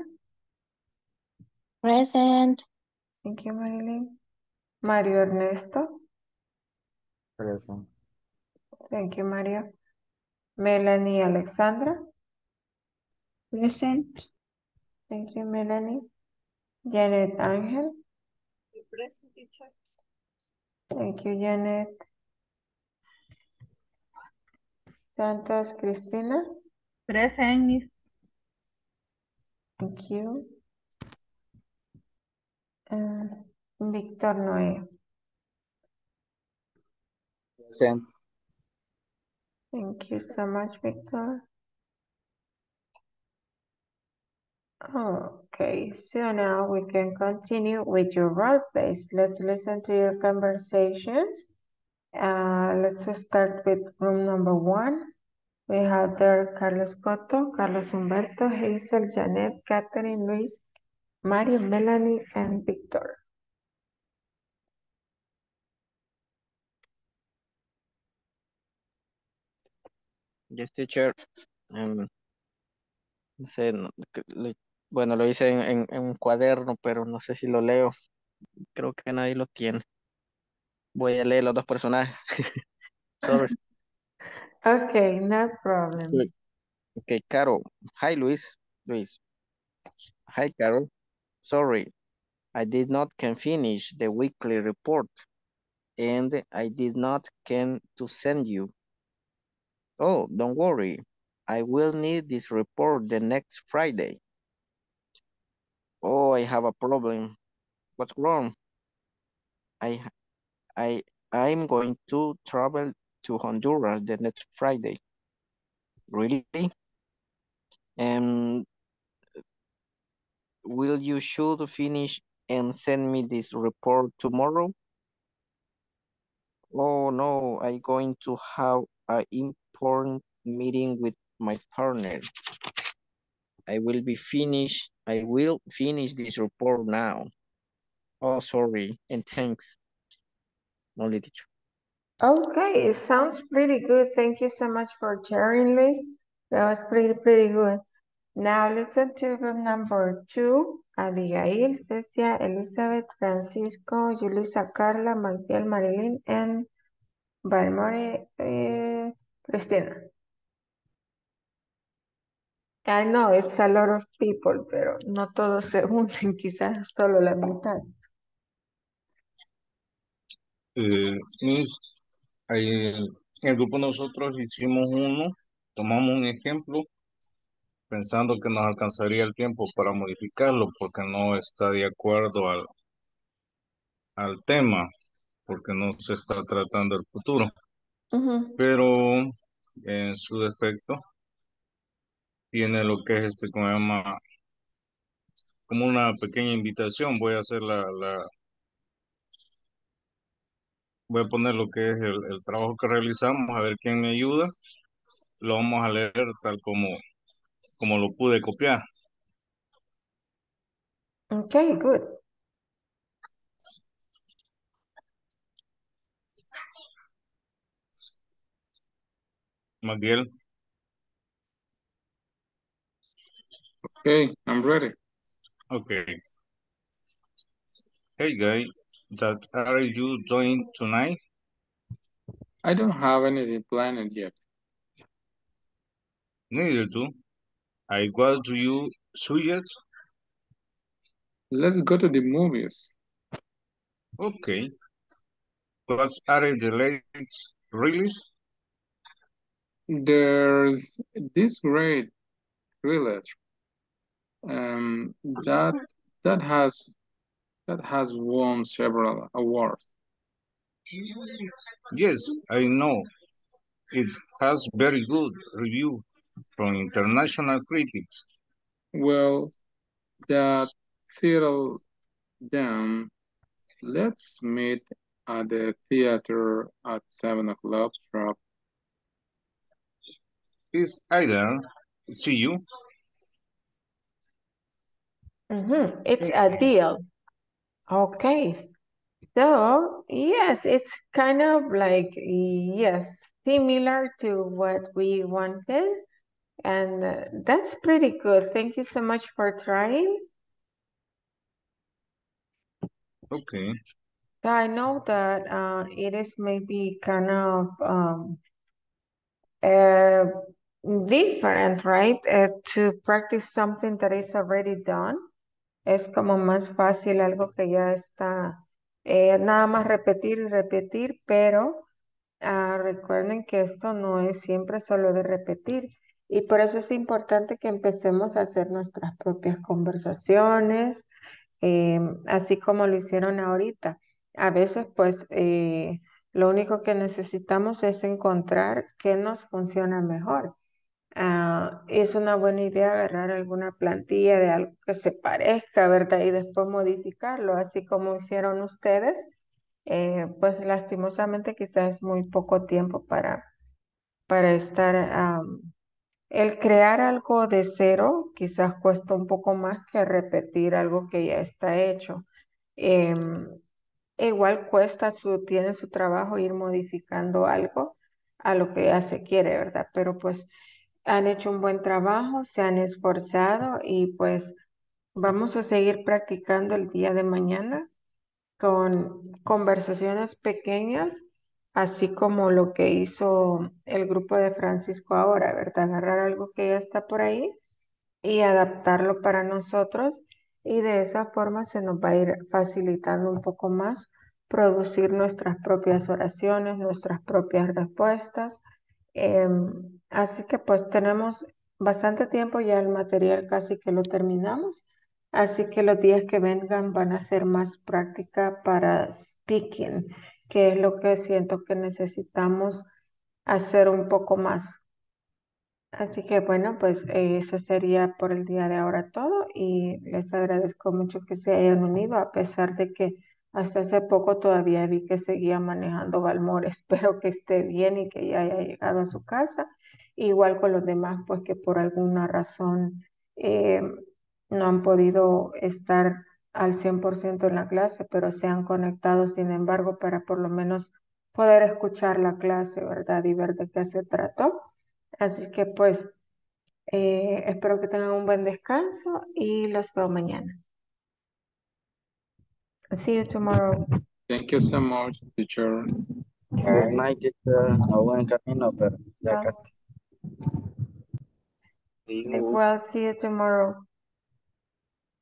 Speaker 2: Present.
Speaker 1: Thank you, Marilyn. Mario Ernesto.
Speaker 11: Present.
Speaker 1: Thank you, Mario. Melanie Alexandra.
Speaker 8: Present.
Speaker 1: Thank you, Melanie. Janet Angel.
Speaker 6: Present, teacher.
Speaker 1: Thank you, Janet. Santos Cristina.
Speaker 9: Present, Miss.
Speaker 1: Thank you. Uh, Víctor Noé.
Speaker 12: Present.
Speaker 1: Thank you so much, Victor. Okay, so now we can continue with your role plays. Let's listen to your conversations. Uh, let's start with room number one. We have there Carlos Cotto, Carlos Humberto, Hazel, Janet, Catherine, Luis, Mario, Melanie, and Victor.
Speaker 12: Yes, teacher. Um, no sé, no- que- le- bueno, lo hice en, en- en un cuaderno, pero no sé si lo leo. Creo que nadie lo tiene. Voy a leer los dos personajes. Sorry.
Speaker 1: Okay, no problem.
Speaker 12: Okay, okay, Carol. Hi, Luis. Luis. Hi, Carol. Sorry, I did not can finish the weekly report, and I did not can to send you. Oh, don't worry. I will need this report the next Friday. Oh, I have a problem. What's wrong? I I I'm going to travel to Honduras the next Friday. Really? And will you should finish and send me this report tomorrow? Oh no, I'm going to have an important meeting with my partner. I will be finished. I will finish this report now. Oh, sorry, and thanks. Only teacher.
Speaker 1: Okay, it sounds pretty good. Thank you so much for sharing, Luis. That was pretty, pretty good. Now listen to room number two. Abigail, Cecia, Elizabeth, Francisco, Julissa, Carla, Magdiel, Marilyn, and Valmore, eh, Cristina. I know it's a lot of people, pero no todos se unen, quizás solo la mitad.
Speaker 13: Eh, Miss, ahí en el grupo nosotros hicimos uno, tomamos un ejemplo pensando que nos alcanzaría el tiempo para modificarlo porque no está de acuerdo al, al tema, porque no se está tratando el futuro.
Speaker 1: Ujú.
Speaker 13: Pero en su defecto tiene lo que es este, como se llama, como una pequeña invitación. Voy a hacer la, la voy a poner lo que es el, el trabajo que realizamos, a ver quién me ayuda. Lo vamos a leer tal como, como lo pude copiar.
Speaker 1: Okay, good.
Speaker 13: Miguel.
Speaker 3: Okay, I'm ready.
Speaker 13: Okay. Hey guy, that are you doing tonight?
Speaker 3: I don't have anything planned yet.
Speaker 13: Neither do. I what do you suggest?
Speaker 3: Let's go to the movies.
Speaker 13: Okay. What are the latest release?
Speaker 3: There's this great thriller um, that that has that has won several awards.
Speaker 13: Yes, I know. It has very good review from international critics.
Speaker 3: Well, that settled down. Let's meet at the theater at seven o'clock sharp.
Speaker 13: Is either see you?
Speaker 1: Mhm. It's a deal. Okay. So, yes, it's kind of like, yes, similar to what we wanted. And uh, that's pretty good. Thank you so much for trying.
Speaker 13: Okay.
Speaker 1: I know that uh, it is maybe kind of um, uh, different, right? Uh, to practice something that is already done. Es como más fácil algo que ya está, eh, nada más repetir y repetir, pero ah, recuerden que esto no es siempre solo de repetir. Y por eso es importante que empecemos a hacer nuestras propias conversaciones, eh, así como lo hicieron ahorita. A veces, pues, eh, lo único que necesitamos es encontrar qué nos funciona mejor. Ah, es una buena idea agarrar alguna plantilla de algo que se parezca, ¿verdad? Y después modificarlo, así como hicieron ustedes. Eh, pues lastimosamente quizás es muy poco tiempo para, para estar, am, el crear algo de cero quizás cuesta un poco más que repetir algo que ya está hecho. Em, igual cuesta su, tiene su trabajo ir modificando algo a lo que ya se quiere, ¿verdad? Pero pues han hecho un buen trabajo, se han esforzado y pues vamos a seguir practicando el día de mañana con conversaciones pequeñas, así como lo que hizo el grupo de Francisco ahora, ¿verdad? Agarrar algo que ya está por ahí y adaptarlo para nosotros y de esa forma se nos va a ir facilitando un poco más producir nuestras propias oraciones, nuestras propias respuestas. Em, así que pues tenemos bastante tiempo, ya el material casi que lo terminamos, así que los días que vengan van a ser más práctica para speaking, que es lo que siento que necesitamos hacer un poco más. Así que bueno, pues eh, eso sería por el día de ahora todo y les agradezco mucho que se hayan unido a pesar de que hasta hace poco todavía vi que seguía manejando Balmore. Espero que esté bien y que ya haya llegado a su casa. Igual con los demás, pues que por alguna razón eh, no han podido estar al cien por ciento en la clase, pero se han conectado, sin embargo, para por lo menos poder escuchar la clase, ¿verdad? Y ver de qué se trató. Así que pues eh, espero que tengan un buen descanso y los veo mañana. See you tomorrow.
Speaker 3: Thank you so much, teacher.
Speaker 7: Good night, teacher. A buen camino, pero ya
Speaker 1: Yeah.
Speaker 7: casi.
Speaker 1: Sleep well. See you tomorrow.